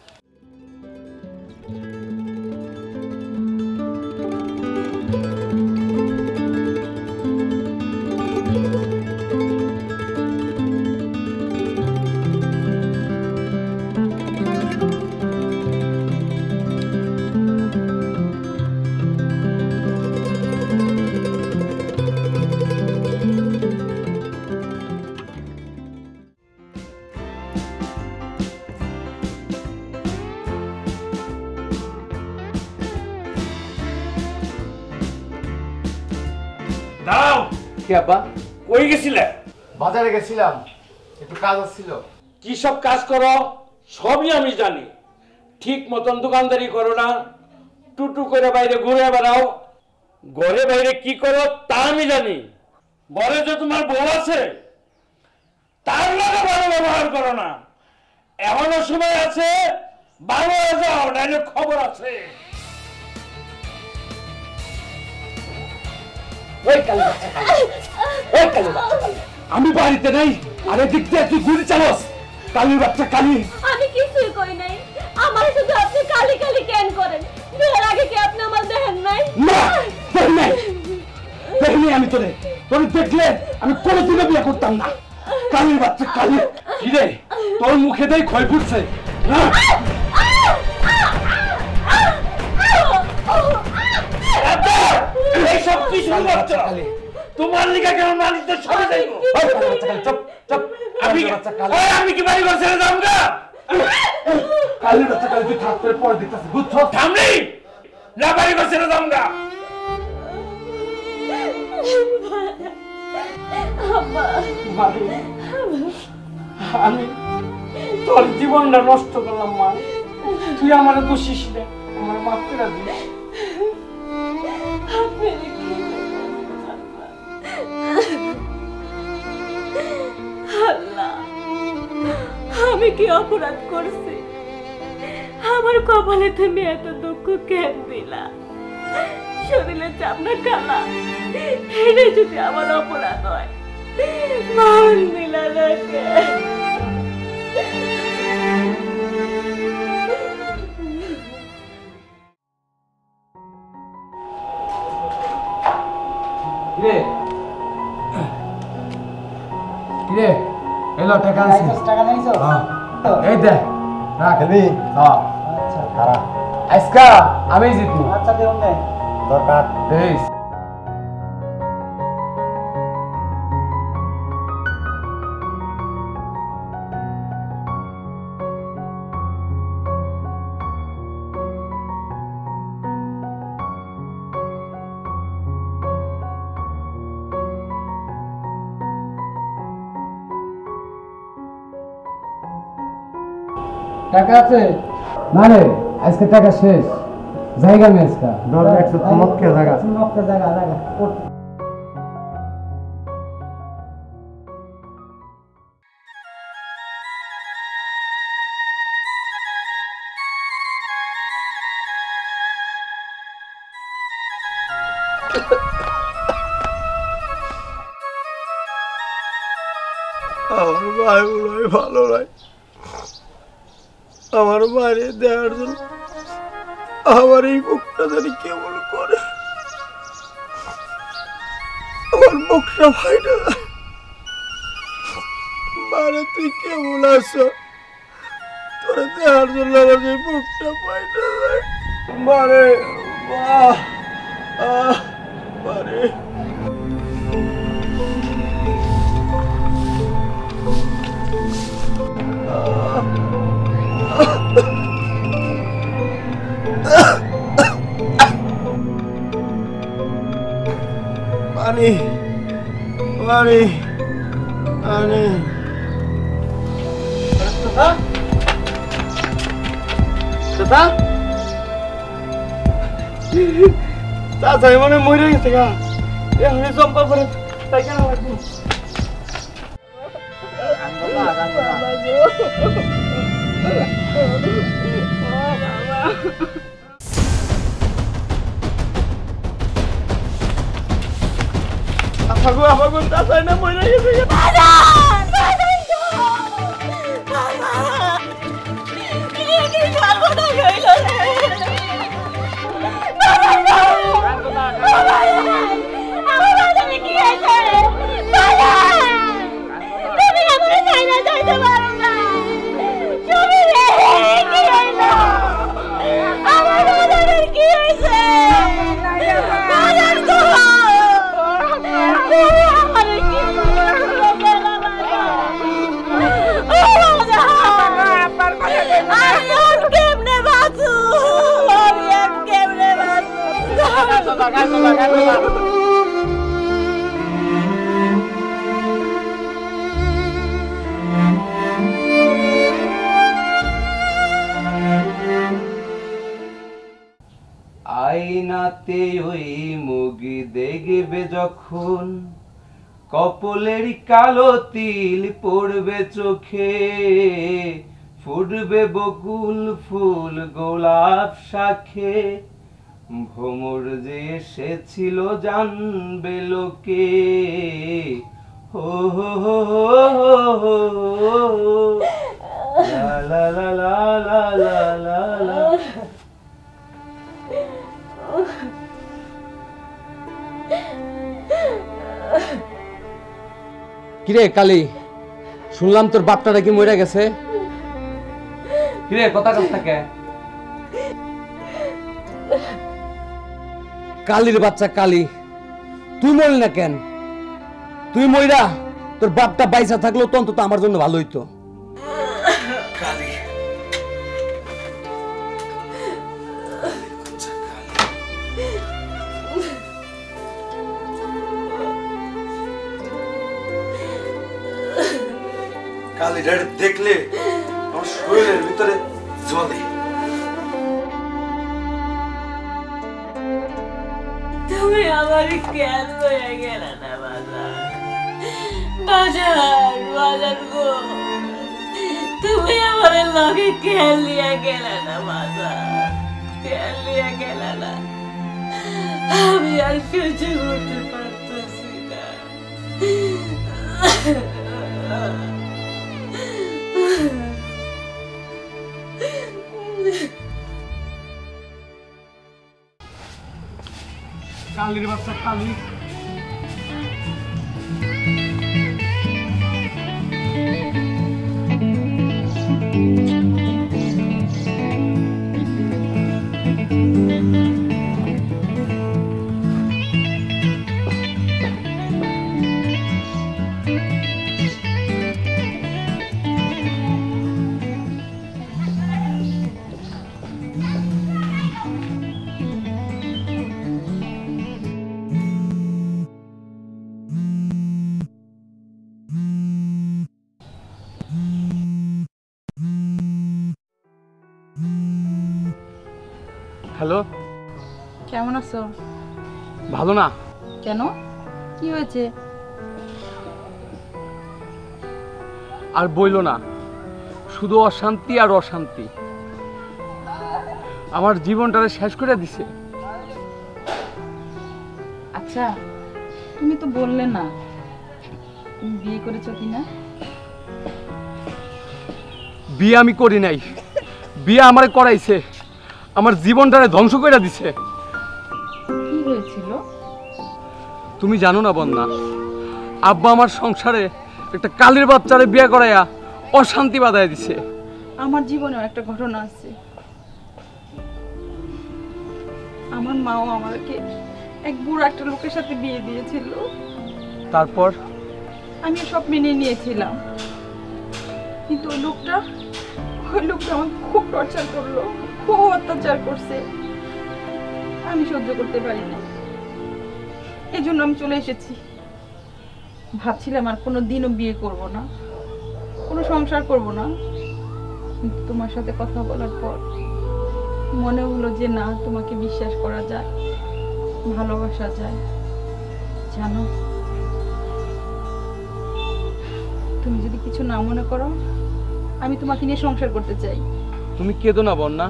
Speaker 5: দাঁড়াও।
Speaker 3: কি আব্বা?
Speaker 5: কই গেছিলে?
Speaker 3: বাজারে গেছিলাম, একটু কাজ ছিল।
Speaker 5: কি সব কাজ করো সবই আমি জানি। ঠিক মতন দোকানদারি করো না, টুটু করে বাইরে ঘুরে বেড়াও। ঘরে বাইরে কি করো তা আমি জানি। ঘরে যে তোমার বউ আছে তার লগে ভালো ব্যবহার করো না। এমনও সময় আছে ভালো হয়ে যাও, নাইলে খবর আছে। আমি বাড়িতে নাই, আরে দিক দিয়ে তুই গুলি চালাস। কালির বাচ্চা কালি।
Speaker 2: আমি কিছুই কই নাই। আমার শুধু আপনি কালি কালি কেন করেন? বিয়ের আগে কি আপনি আমার দেখেন নাই?
Speaker 5: না, দেখি নাই। দেখিনি আমি তোরে। তোরে দেখলে আমি কোনোদিনও বিয়ে করতাম না। কালির বাচ্চা কালি। কি রে, তোর মুখে দেয় ক্ষয় ফুটছে না? এইসব কি শুরু করছ? তোমার লিগা কেন মানুষদের সরে যাইব? আমি কি বাড়ি ঘর ছেড়ে যাবো না? কালির বাচ্চা কালি, তুই থাক, তোর পরে দেখতেছি। বুঝছো? থামলি না, বাড়ি ঘর ছেড়ে যাবো না।
Speaker 10: আমি তোর জীবনটা নষ্ট করলাম মা, তুই আমার দোষিস না, আমার মাফ করে দিস।
Speaker 2: আল্লাহ, আমি কি অপরাধ করছি? আমার কপালে তুমি এত দুঃখ কেন দিলা? শরীরে চামড়া কালা, এটা যদি আমার অপরাধ হয়, মান দিলা না কেন?
Speaker 3: কিরে এলো টাকা আছে?
Speaker 6: টাকা নিয়েছো?
Speaker 3: হ্যাঁ, এই দে রাখ।
Speaker 6: খেলবি?
Speaker 3: হ্যাঁ,
Speaker 6: আচ্ছা খারা।
Speaker 3: আজকা আমি জিতবো।
Speaker 6: আচ্ছা দেউন নে দরকার।
Speaker 3: বেশ।
Speaker 10: টাকা আছে?
Speaker 3: না রে, আজকে টাকা শেষ। জায়গা নেই আজকা।
Speaker 6: দরকার একটু মক্কে জায়গা।
Speaker 10: মক্কে জায়গা জায়গা।
Speaker 7: আমার ভাইগুলোই ভালো নাই, আমার বাইরে দেওয়ার জন্য আমার এই বুকটা জানি কেমন করে, আমার বুকটা ভাইটা মারে তুই কেমন আছো, তোরা দেওয়ার জন্য আমার এই বুকটা ভাইটা যায় মারে মারে। পানি পানি পানি। চাচা মানে মরে গেছে গা, এখন চম্পা করে তাই কেন লাগবে? আমাকে চাচা না মরে গেছে গা।
Speaker 3: আইনাতে ওই মুগি দেখবে যখন, কপলের কালো তিল পড়বে চোখে, ফুটবে বকুল ফুল গোলাপ শাখে, ভ্রমর যে এসেছিল জানবে লোকে। হো হো হো হো লা লা লা লা লা লা লা। কিরে কালি, শুনলাম তোর বাপটা নাকি মরে গেছে। কিরে কথা কাজ থাকে? কালির বাচ্চা কালি, তুই মরলি না কেন? তুই মইরা তোর বাপটা বাইসা থাকলেও তো অন্তত আমার জন্য ভালো হইতো। কালি
Speaker 11: কালিটা দেখলে আমার শরীরের ভিতরে জ্বলে।
Speaker 2: তুমি আমার কেন হয়ে গেলে না বাজার? বাজার বাজার গো, তুমি আমার লগে কেন লিয়ে গেলে না বাজার? কেন লিয়ে গেলে না? আমি আর সহ্য করতে পারতেছি না।
Speaker 10: কালির বাচ্চা কালি, হ্যালো,
Speaker 1: কেমন আছো?
Speaker 10: ভালো না?
Speaker 1: কেন, কি হয়েছে?
Speaker 10: আর বইলো না, শুধু অশান্তি আর অশান্তি। আমার জীবনটারে শেষ করে দিছে।
Speaker 1: আচ্ছা, তুমি তো বললে না তুমি বিয়ে করেছো কিনা?
Speaker 3: বিয়ে আমি করি নাই, বিয়ে আমারে করাইছে, আমার জীবনটারে ধ্বংস করে দিছে।
Speaker 1: কি হয়েছিল?
Speaker 3: তুমি জানো না বন্যা, আব্বা আমার সংসারে একটা কালির বাচ্চারে বিয়ে করাইয়া অশান্তি বাধায় দিছে।
Speaker 1: আমার জীবনেও একটা ঘটনা আছে। আমার মাও আমাকে এক বুড়ো একটা লোকের সাথে বিয়ে দিয়েছিল।
Speaker 3: তারপর
Speaker 1: আমি সব মেনে নিয়েছিলাম, কিন্তু ওই লোকটা আমাকে খুব টর্চার করলো, খুব অত্যাচার করছে। আমি সহ্য করতে পারি না, এই জন্য আমি চলে এসেছি। ভাবছিলাম আর কোনো দিনও বিয়ে করব না, কোনো সংসার করব না, কিন্তু তোমার সাথে কথা বলার পর মনে হলো যে না, তোমাকে বিশ্বাস করা যায়, ভালোবাসা যায়। জানো, তুমি যদি কিছু না মনে করো, আমি তোমাকে নিয়ে সংসার করতে চাই।
Speaker 3: তুমি কেঁদো না বন্যা।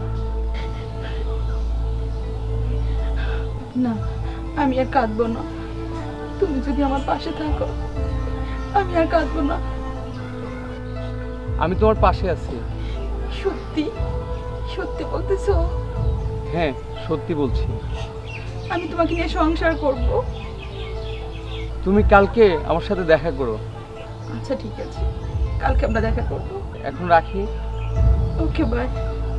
Speaker 1: না, আমি আর কাঁদবো না। তুমি যদি আমার পাশে থাকো, আমি আর কাঁদবো না।
Speaker 3: আমি তোমার পাশে আছি।
Speaker 1: সত্যি সত্যি বলতেছো?
Speaker 3: হ্যাঁ, সত্যি বলছি।
Speaker 1: আমি তোমাকে নিয়ে সংসার করব।
Speaker 3: তুমি কালকে আমার সাথে দেখা করো।
Speaker 1: আচ্ছা ঠিক আছে, কালকে আমরা দেখা করব।
Speaker 3: এখন রাখি।
Speaker 1: Okay, bye.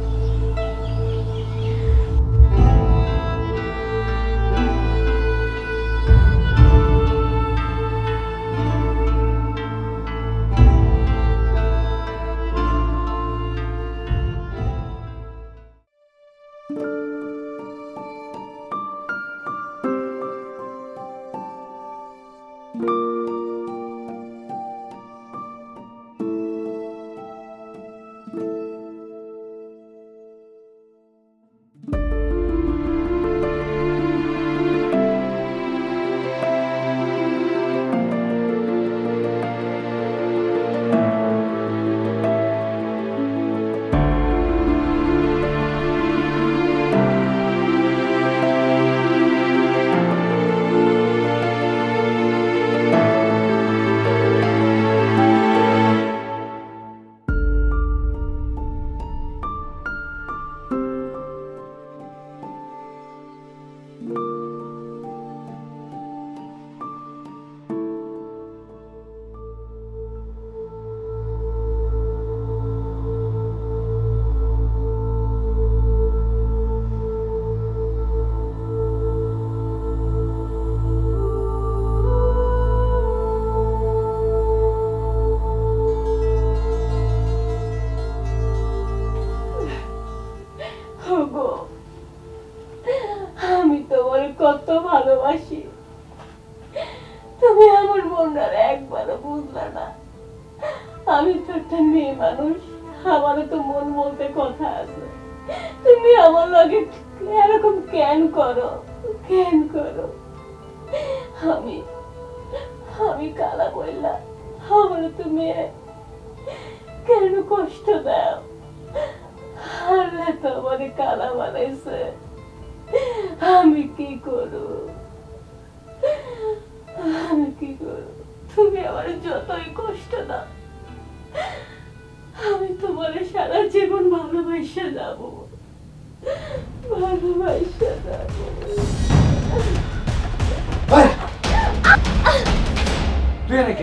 Speaker 2: কত ভালোবাসি, তুমি আমার মনটার একবারও বুঝলা না। আমি তো একটা মেয়ে মানুষ, আমারও তো মন বলতে কথা আছে। তুমি আমার লগে এরকম কেন করো, কেন করো? আমি কালা বললা, আমার তুমি কেন কষ্ট দাও? আল্লাহ তো আমার কালা বানাইছে, আমি কি করব? আমি কি করব? তুমি আমার যতই কষ্ট দাও, আমি তোমার সারা জীবন ভালোবাসা যাব, ভালোবাসা যাব।
Speaker 3: তুই নাকি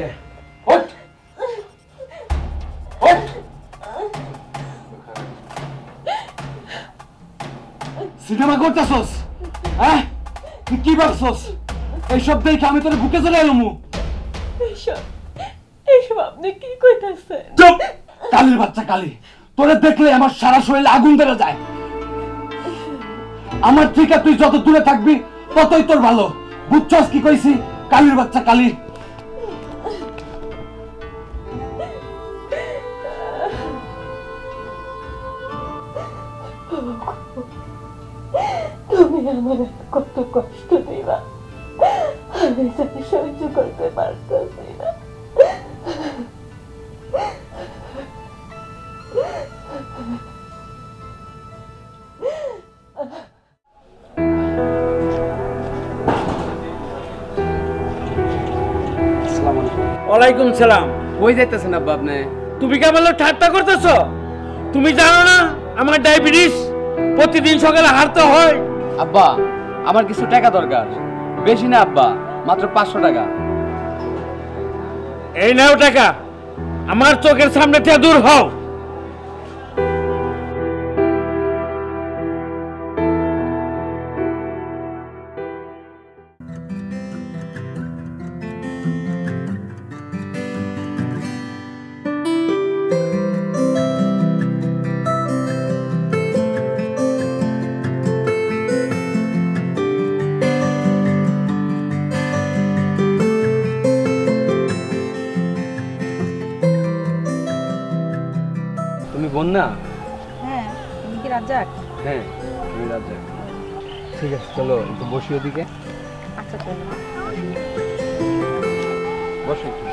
Speaker 3: সিনেমা করতেছস? হ্যাঁ, তুই কি ভাবছস? এইসব দেখে আমি তোর বুকে চলে এলুমু।
Speaker 2: এইসব আপনি কি কইতাছেন?
Speaker 3: চুপ! কালির বাচ্চা কালি, তোরে দেখলে আমার সারা শরীরে আগুন ধরে যায়। আমার থেকে তুই যত দূরে থাকবি ততই তোর ভালো, বুঝছস কি কইছি? কালির বাচ্চা কালি।
Speaker 2: তুমি আমার কত কষ্ট দিবা, আমি সেটা সহ্য করতে পারতেছি না।
Speaker 5: ওয়ালাইকুম সালাম।
Speaker 3: কই যাইতেছেন আব্বা আপনি?
Speaker 5: তুমি কি আমার ঠাট্টা করতেছো? তুমি জানো না আমার ডায়াবেটিস, প্রতিদিন সকালে হাঁটতে হয়।
Speaker 3: আব্বা আমার কিছু টাকা দরকার, বেশি না আব্বা, মাত্র 500 টাকা।
Speaker 5: এই নাও টাকা, আমার চোখের সামনে থেকে দূর হও।
Speaker 3: তুমি বোন না?
Speaker 1: হ্যাঁ, তুমি কি রাজ্জাক?
Speaker 3: হ্যাঁ আমি রাজ্জাক। ঠিক আছে চলো একটু বসি ওদিকে।
Speaker 1: আচ্ছা চলো।
Speaker 3: বসো একটু।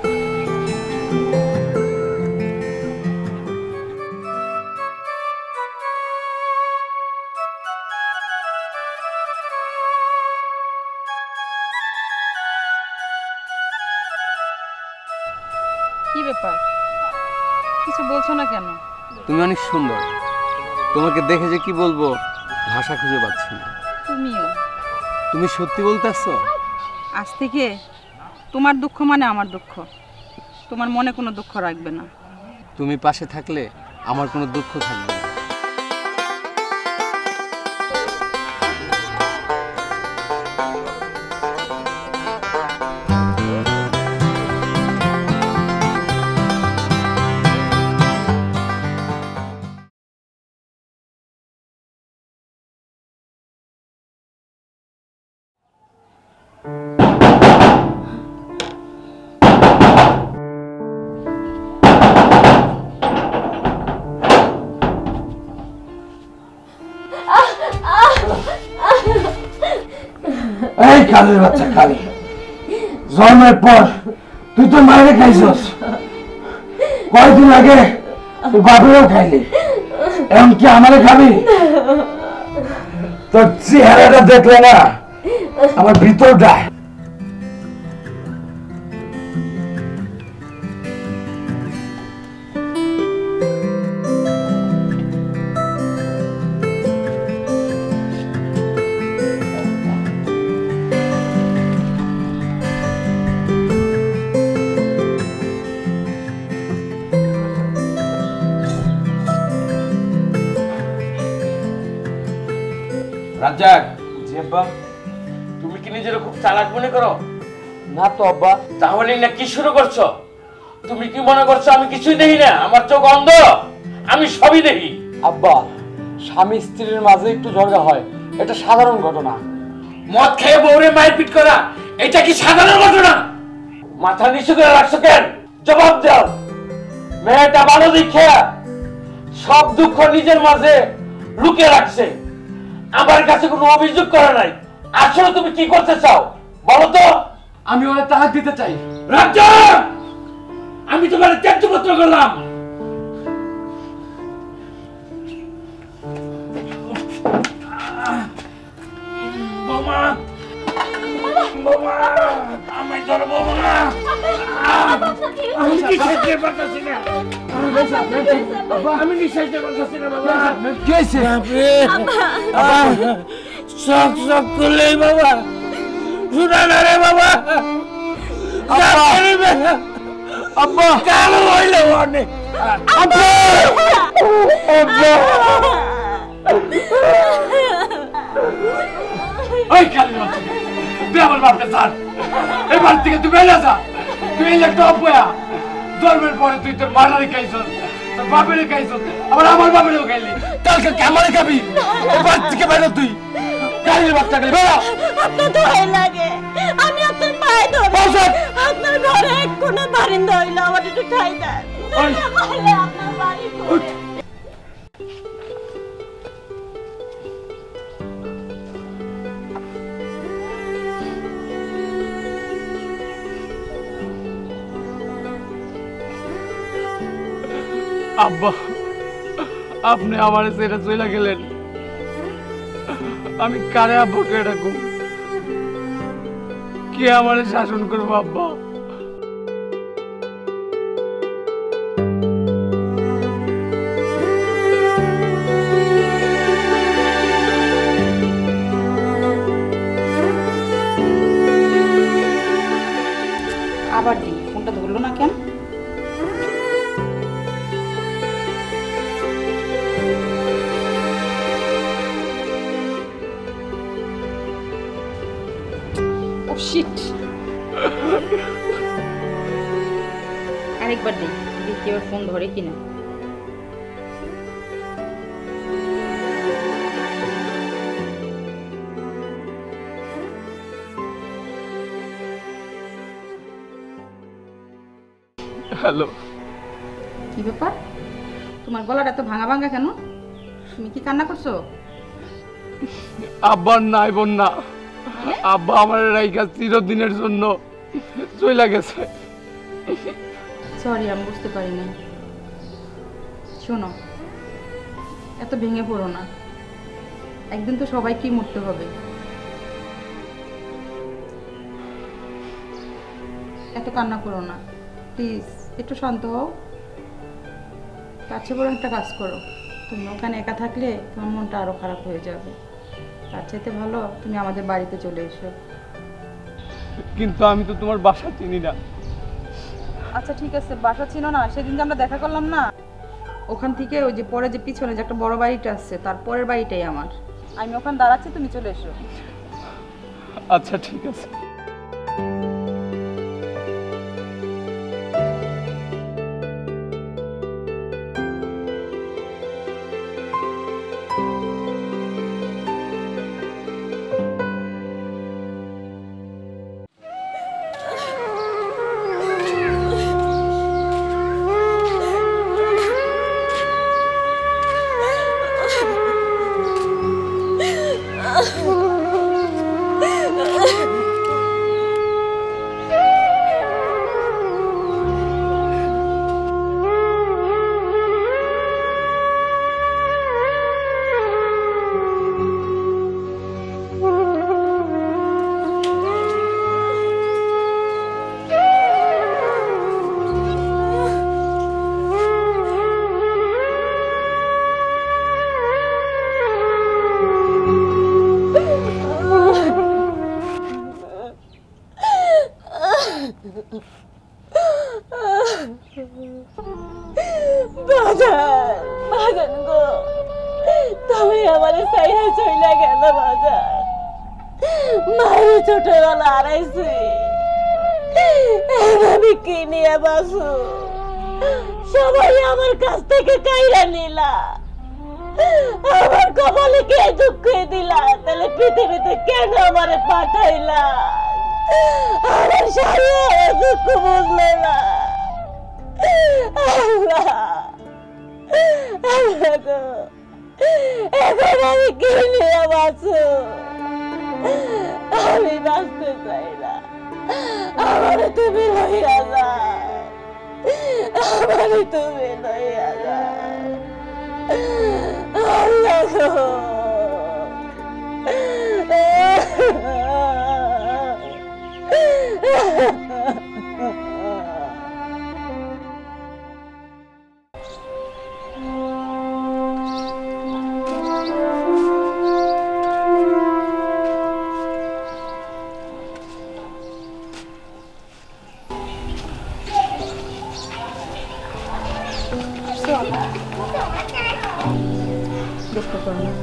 Speaker 1: কি ব্যাপার, কিছু বলছো না কেন?
Speaker 3: তুমি অনেক সুন্দর, তোমাকে দেখে যে কি বলবো ভাষা খুঁজে পাচ্ছি না।
Speaker 1: তুমিও।
Speaker 3: তুমি সত্যি বলতেছো?
Speaker 1: আজ থেকে তোমার দুঃখ মানে আমার দুঃখ, তোমার মনে কোনো দুঃখ রাখবে না।
Speaker 3: তুমি পাশে থাকলে আমার কোনো দুঃখ থাকবে না।
Speaker 10: এই কালের বাচ্চা কালি, জন্মের পর তুই তোর মায়ের খাইছস, কয়েকদিন আগে তুই বাপেরও খাইলি, এমনকি আমারে খাবি? তোর চেহারাটা দেখলে না আমার ভিতরটা
Speaker 5: রাজ্জাক। জি আব্বা। তুমি কি নিজের খুব চালাক মনে করো?
Speaker 3: না তো আব্বা।
Speaker 5: তাহলে না কি শুরু করছো? তুমি কি মনে করছো আমি কিছুই দেখি না? আমার চোখ অন্ধ, আমি সবই দেখি।
Speaker 3: আব্বা স্বামী স্ত্রীর মাঝে একটু ঝগড়া হয়, এটা সাধারণ ঘটনা।
Speaker 5: মদ খেয়ে বউরে মারপিট করা এটা কি সাধারণ ঘটনা? মাথা নিচু করে রাখছো কেন? জবাব দাও। মেয়েটা ভালো দেখে সব দুঃখ নিজের মাঝে লুকিয়ে রাখছে, আমার কাছে কোনো অভিযোগ করে নাই। আসলে তুমি কি করতে চাও বলো তো?
Speaker 3: আমি ওরে তালাক দিতে চাই।
Speaker 5: রাজ্জাক, আমি তোমার ত্যাজ্যপত্র করলাম। বোমা, বোমা, আমি তোর বোমা। আমি নিঃশ্বাস নিতে পারতেছি না। আমি নিঃশ্বাস নিতে পারতেছি না বাবা।
Speaker 3: কি হয়েছে?
Speaker 5: শক শক করলেই বাবা শুনা না রে বাবা। আব্বা কালো হইলে অনেক। আব্বা আব্বা ওই কালির বাচ্চা, তুই আমার বাপকে ছাড়, এই বাড়ি থেকে তুই বেরিয়ে যা। তুই এই একটা অপয়া, জন্মের পরে তুই তোর মাটারে খাইছ, তোর বাপেরে খাইছ, আবার আমার বাপেরেও খাইলি, কালকে ক্যামারে খাবি। এই বাড়ি থেকে বেরো তুই, কালির বাচ্চা খালি বেরো।
Speaker 2: আপনার দোহাই লাগে, আমি আপনার পায়ে ধরি, আপনার ঘরে এক কোণে বারিন্দা হইলো, আমার একটু ঠাই দেন। আপনার বাড়ি করে
Speaker 5: আব্বা আপনি আমার ছেড়ে চলে গেলেন, আমি কারে আব্বাকে ডাকুম? কে আমার শাসন করবো আব্বা?
Speaker 1: কেন? ও শিট, আরেকবার দেখি এবার ফোন ধরে কিনা।
Speaker 5: হ্যালো,
Speaker 1: কি ব্যাপার? তোমার গলাটা এত ভাঙা ভাঙা কেন? তুমি কি কান্না করছো?
Speaker 5: আব্বার নাই বোন না, আব্বা আমার রাইকা চিরদিনের জন্য চলে গেছে।
Speaker 1: সরি, আমি বুঝতে পারিনি। শোনো, এত ভেঙে পড়ো না, একদিন তো সবাইকেই মরতে হবে। এত কান্না করো না প্লিজ, একটু শান্ত হও। তার চেয়ে বড় একটা কাজ করো, তুমি ওখানে একা থাকলে তোমার মনটা আরো খারাপ হয়ে যাবে। তার চাইতে ভালো তুমি আমাদের বাড়িতে চলে এসো।
Speaker 5: কিন্তু আমি তো তোমার বাসা চিনি না।
Speaker 1: আচ্ছা ঠিক আছে, বাসা চিনো না? সেদিন যে আমরা দেখা করলাম না, ওখান থেকে ওই যে পরে যে পিছনে যে একটা বড় বাড়িটা আছে, তার পরের বাড়িটাই আমার। আমি ওখানে দাঁড়াচ্ছি, তুমি চলে এসো।
Speaker 5: আচ্ছা ঠিক আছে।
Speaker 2: বাজান গো, তুমি আমার সাইরা চইলা গেল বাজান। মায়ের ছোটবেলা হারাইছি, আমি কি নিয়ে বাসু? সবাই আমার কাছ থেকে কাইরা নিলা, আমার কপালে কে দুঃখ দিলা? তাহলে পৃথিবীতে কেন আমারে পাঠাইলা? আমার স্বামী দুঃখ বুঝলো না। এখন আমি কি নিয়ে বাঁচো? আমি বাঁচতে চাই না, আমার তুমি লইয়া যা, আমার তুমি লইয়া যা। আল্লাহ গো,
Speaker 1: দেখতে পারো না,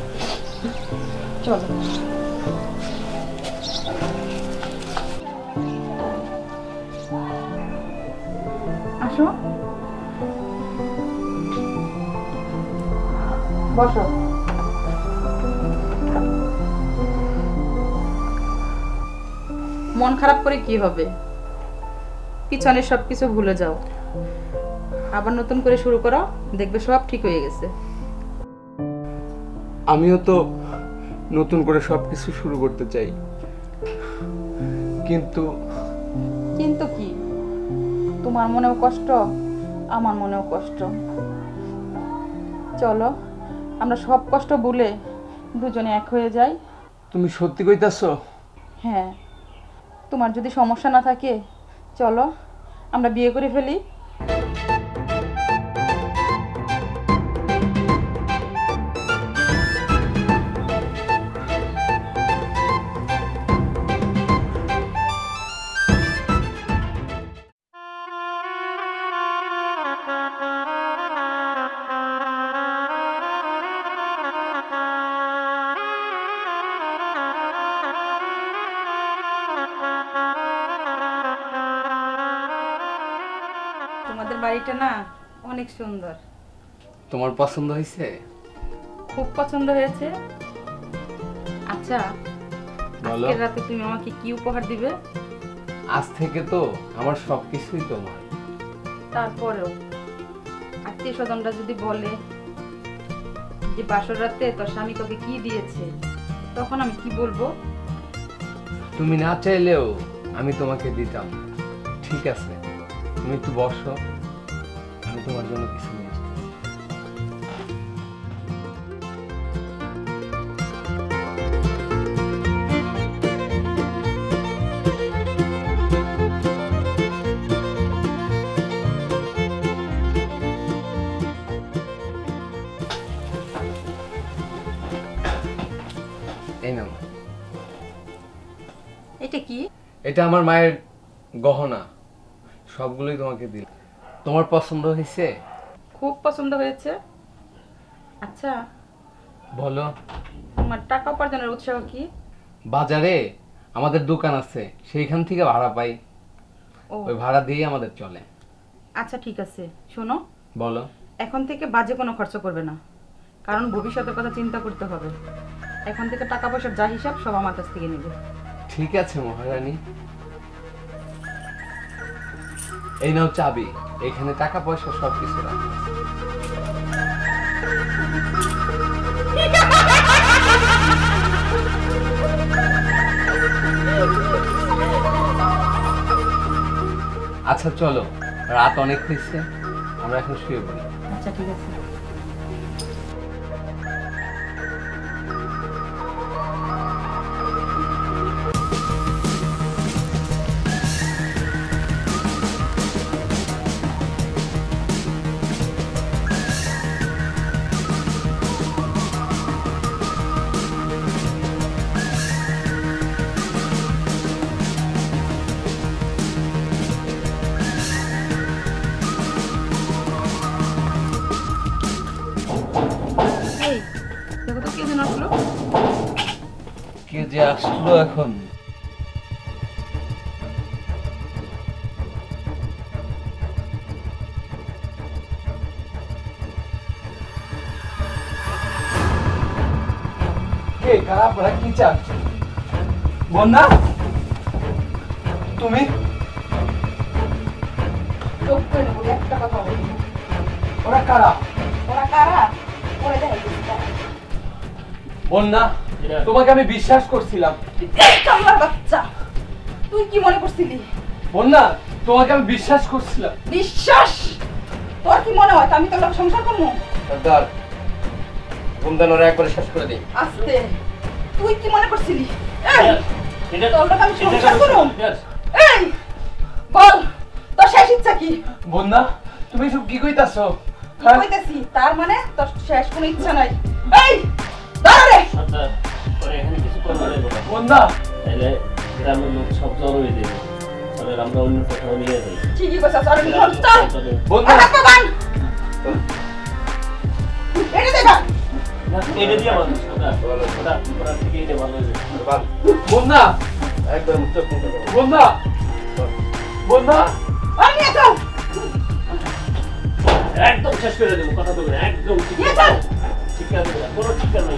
Speaker 1: চলো। আসো, বসো। মন খারাপ করে কি হবে? পিছনের সবকিছু ভুলে যাও, আবার নতুন করে শুরু করো, দেখবে সব ঠিক হয়ে গেছে।
Speaker 5: আমিও তো নতুন করে সবকিছু শুরু করতে চাই, কিন্তু
Speaker 1: কিন্তু কি? তোমার মনেও কষ্ট, আমার মনেও কষ্ট। চলো আমরা সব কষ্ট ভুলে দুজনে এক হয়ে যাই।
Speaker 5: তুমি সত্যি কইতাছো?
Speaker 1: হ্যাঁ, তোমার যদি সমস্যা না থাকে চলো আমরা বিয়ে করে ফেলি। তোমাদের বাড়িটা না অনেক সুন্দর।
Speaker 3: তোমার পছন্দ হয়েছে?
Speaker 1: খুব পছন্দ হয়েছে। আচ্ছা,
Speaker 3: বলো।
Speaker 1: আজকের রাতে তুমি আমাকে কি উপহার দিবে?
Speaker 3: আজ থেকে তো আমার সবকিছুই তোমার।
Speaker 1: তারপরেও আত্মীয় স্বজনরা যদি বলে যে বাসর রাতে তোর স্বামী তোকে কি দিয়েছে, তখন আমি কি বলবো?
Speaker 3: তুমি না চাইলেও আমি তোমাকে দিতাম। ঠিক আছে, তুমি একটু বসো, আমি তোমার জন্য কিছু নিয়ে আসছি। এই নাও।
Speaker 1: এটা কি?
Speaker 3: এটা আমার মায়ের গহনা, সবগুলোই তোমাকে দিল। তোমার পছন্দ হয়েছে?
Speaker 1: খুব পছন্দ হয়েছে। আচ্ছা
Speaker 3: বলো।
Speaker 1: তোমার টাকা উপার্জনের উৎসাহ কি?
Speaker 3: বাজারে আমাদের দোকান আছে, সেইখান থেকে ভাড়া পাই।
Speaker 1: ও
Speaker 3: ওই ভাড়া দিয়েই আমাদের চলে।
Speaker 1: আচ্ছা ঠিক আছে, শোনো,
Speaker 3: বলো।
Speaker 1: এখন থেকে বাজে কোনো খরচ করবে না, কারণ ভবিষ্যতের কথা চিন্তা করতে হবে। এখন থেকে টাকা পয়সার যা হিসাব সব আমার কাছ থেকে নেবে।
Speaker 3: ঠিক আছে মহারানী, এই নাও চাবি, এখানে টাকা পয়সা সবকিছু রাখা আছে। আচ্ছা চলো, রাত অনেক হয়েছে, আমরা এখন শুয়ে পড়ি।
Speaker 1: আচ্ছা ঠিক আছে।
Speaker 3: কে যে আসলো এখন? কে খারাপ ওরা কি চান? বন্যা তুমি?
Speaker 1: চোখ করে নেবো, একটা কথা বলবো।
Speaker 3: ওরা কারা?
Speaker 1: ওরা কারা? ওরা দেখাইতেছি কারা।
Speaker 3: বন্যা, তোমাকে আমি বিশ্বাস করছিলাম।
Speaker 1: কাল্লার বাচ্চা, তুই কি মনে করছিলি?
Speaker 3: বন্যা, তোমাকে আমি বিশ্বাস করছিলাম।
Speaker 1: বিশ্বাস? তোর কি মনে হয় আমি তোর লোক সংসার করবো?
Speaker 3: সর্দার, ঘুমদান ওরা একবারে শেষ করে দিই।
Speaker 1: আস্তে, তুই কি মনে করছিলি? এই তোর লোক আমি সংসার করবো? এই বল, তোর শেষ ইচ্ছা কি?
Speaker 3: বন্যা, তুমি সব কি কইতাছো?
Speaker 1: কি কইতেছি? তার মানে তোর শেষ কোনো ইচ্ছা নাই। এই দাঁড়া রে।
Speaker 12: সর্দার, পরে এখানে কিছু করতে দেবো না।
Speaker 3: বন্যা,
Speaker 12: তাহলে গ্রামের লোক সব জড়ো হয়ে যাবে। তাহলে আমরা অন্য কোথাও নিয়ে যাই।
Speaker 1: ঠিকই কইছস, আর নিয়ে চল।
Speaker 3: বন্যা,
Speaker 1: হাত বান। এটা দে বান।
Speaker 12: এটা দিয়ে মানুষ সর্দার, ওরা থেকে এটা ভালো হয়ে যাবে।
Speaker 3: বন্যা, একদম চোখ মুখ করো। বন্যা, বন্যা,
Speaker 1: আর নিয়ে চল।
Speaker 12: একদম শেষ করে দেবো, কথা বলবেন একদম ঠিক
Speaker 1: নিয়ে চল।
Speaker 12: ঠিকা দেবে না, কোনো ঠিকা নেই।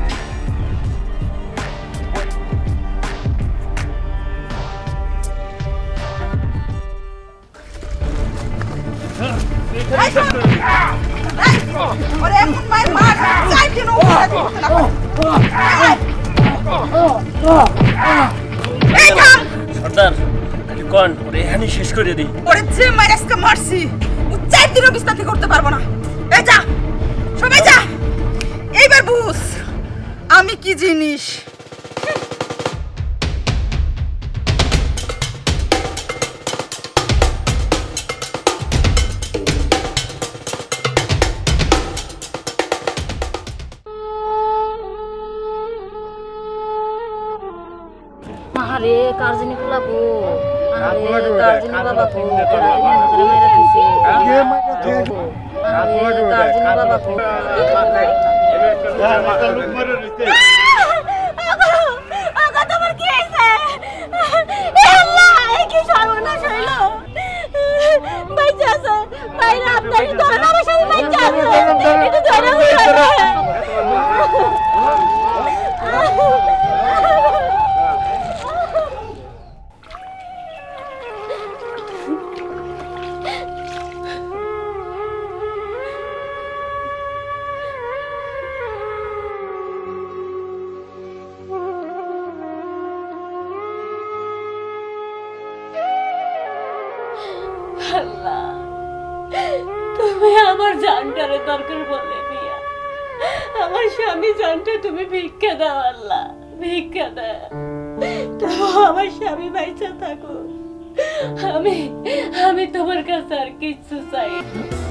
Speaker 1: ওরে এমন মার মার, চাই কেন ওরা করতে না। এই থাম।
Speaker 12: সর্দার, খালি কোন ওরে এখানে শেষ করে দিই।
Speaker 1: ওরে যে মাইরাসকে মারছি, ও চাই দিনও বিস্তারিত করতে পারবো না। এই যা, সবাই যা। এইবার বুঝ আমি কি জিনিস।
Speaker 2: আরে কার্জিনি পোলা গো, আরে কার্জিনি বাবা গো, কার্জিনি নদরে মেরা দিছে।
Speaker 6: কে মাইরা দিছে?
Speaker 2: আরে কার্জিনি বাবা গো। আগা তোমার কি হইছে? এ আল্লাহ, এ কি সর্বনাশ হইলো? বাইচা আছে, আল্লাহ তুমি আমার জানটারে দরকার বলে দিয়া আমার স্বামী জানটা তুমি ভিক্ষা দাও আল্লাহ, ভিক্ষা দাও। আমার স্বামী বাইচা থাকো, আমি তোমার কাছে আর কিচ্ছু চাই না।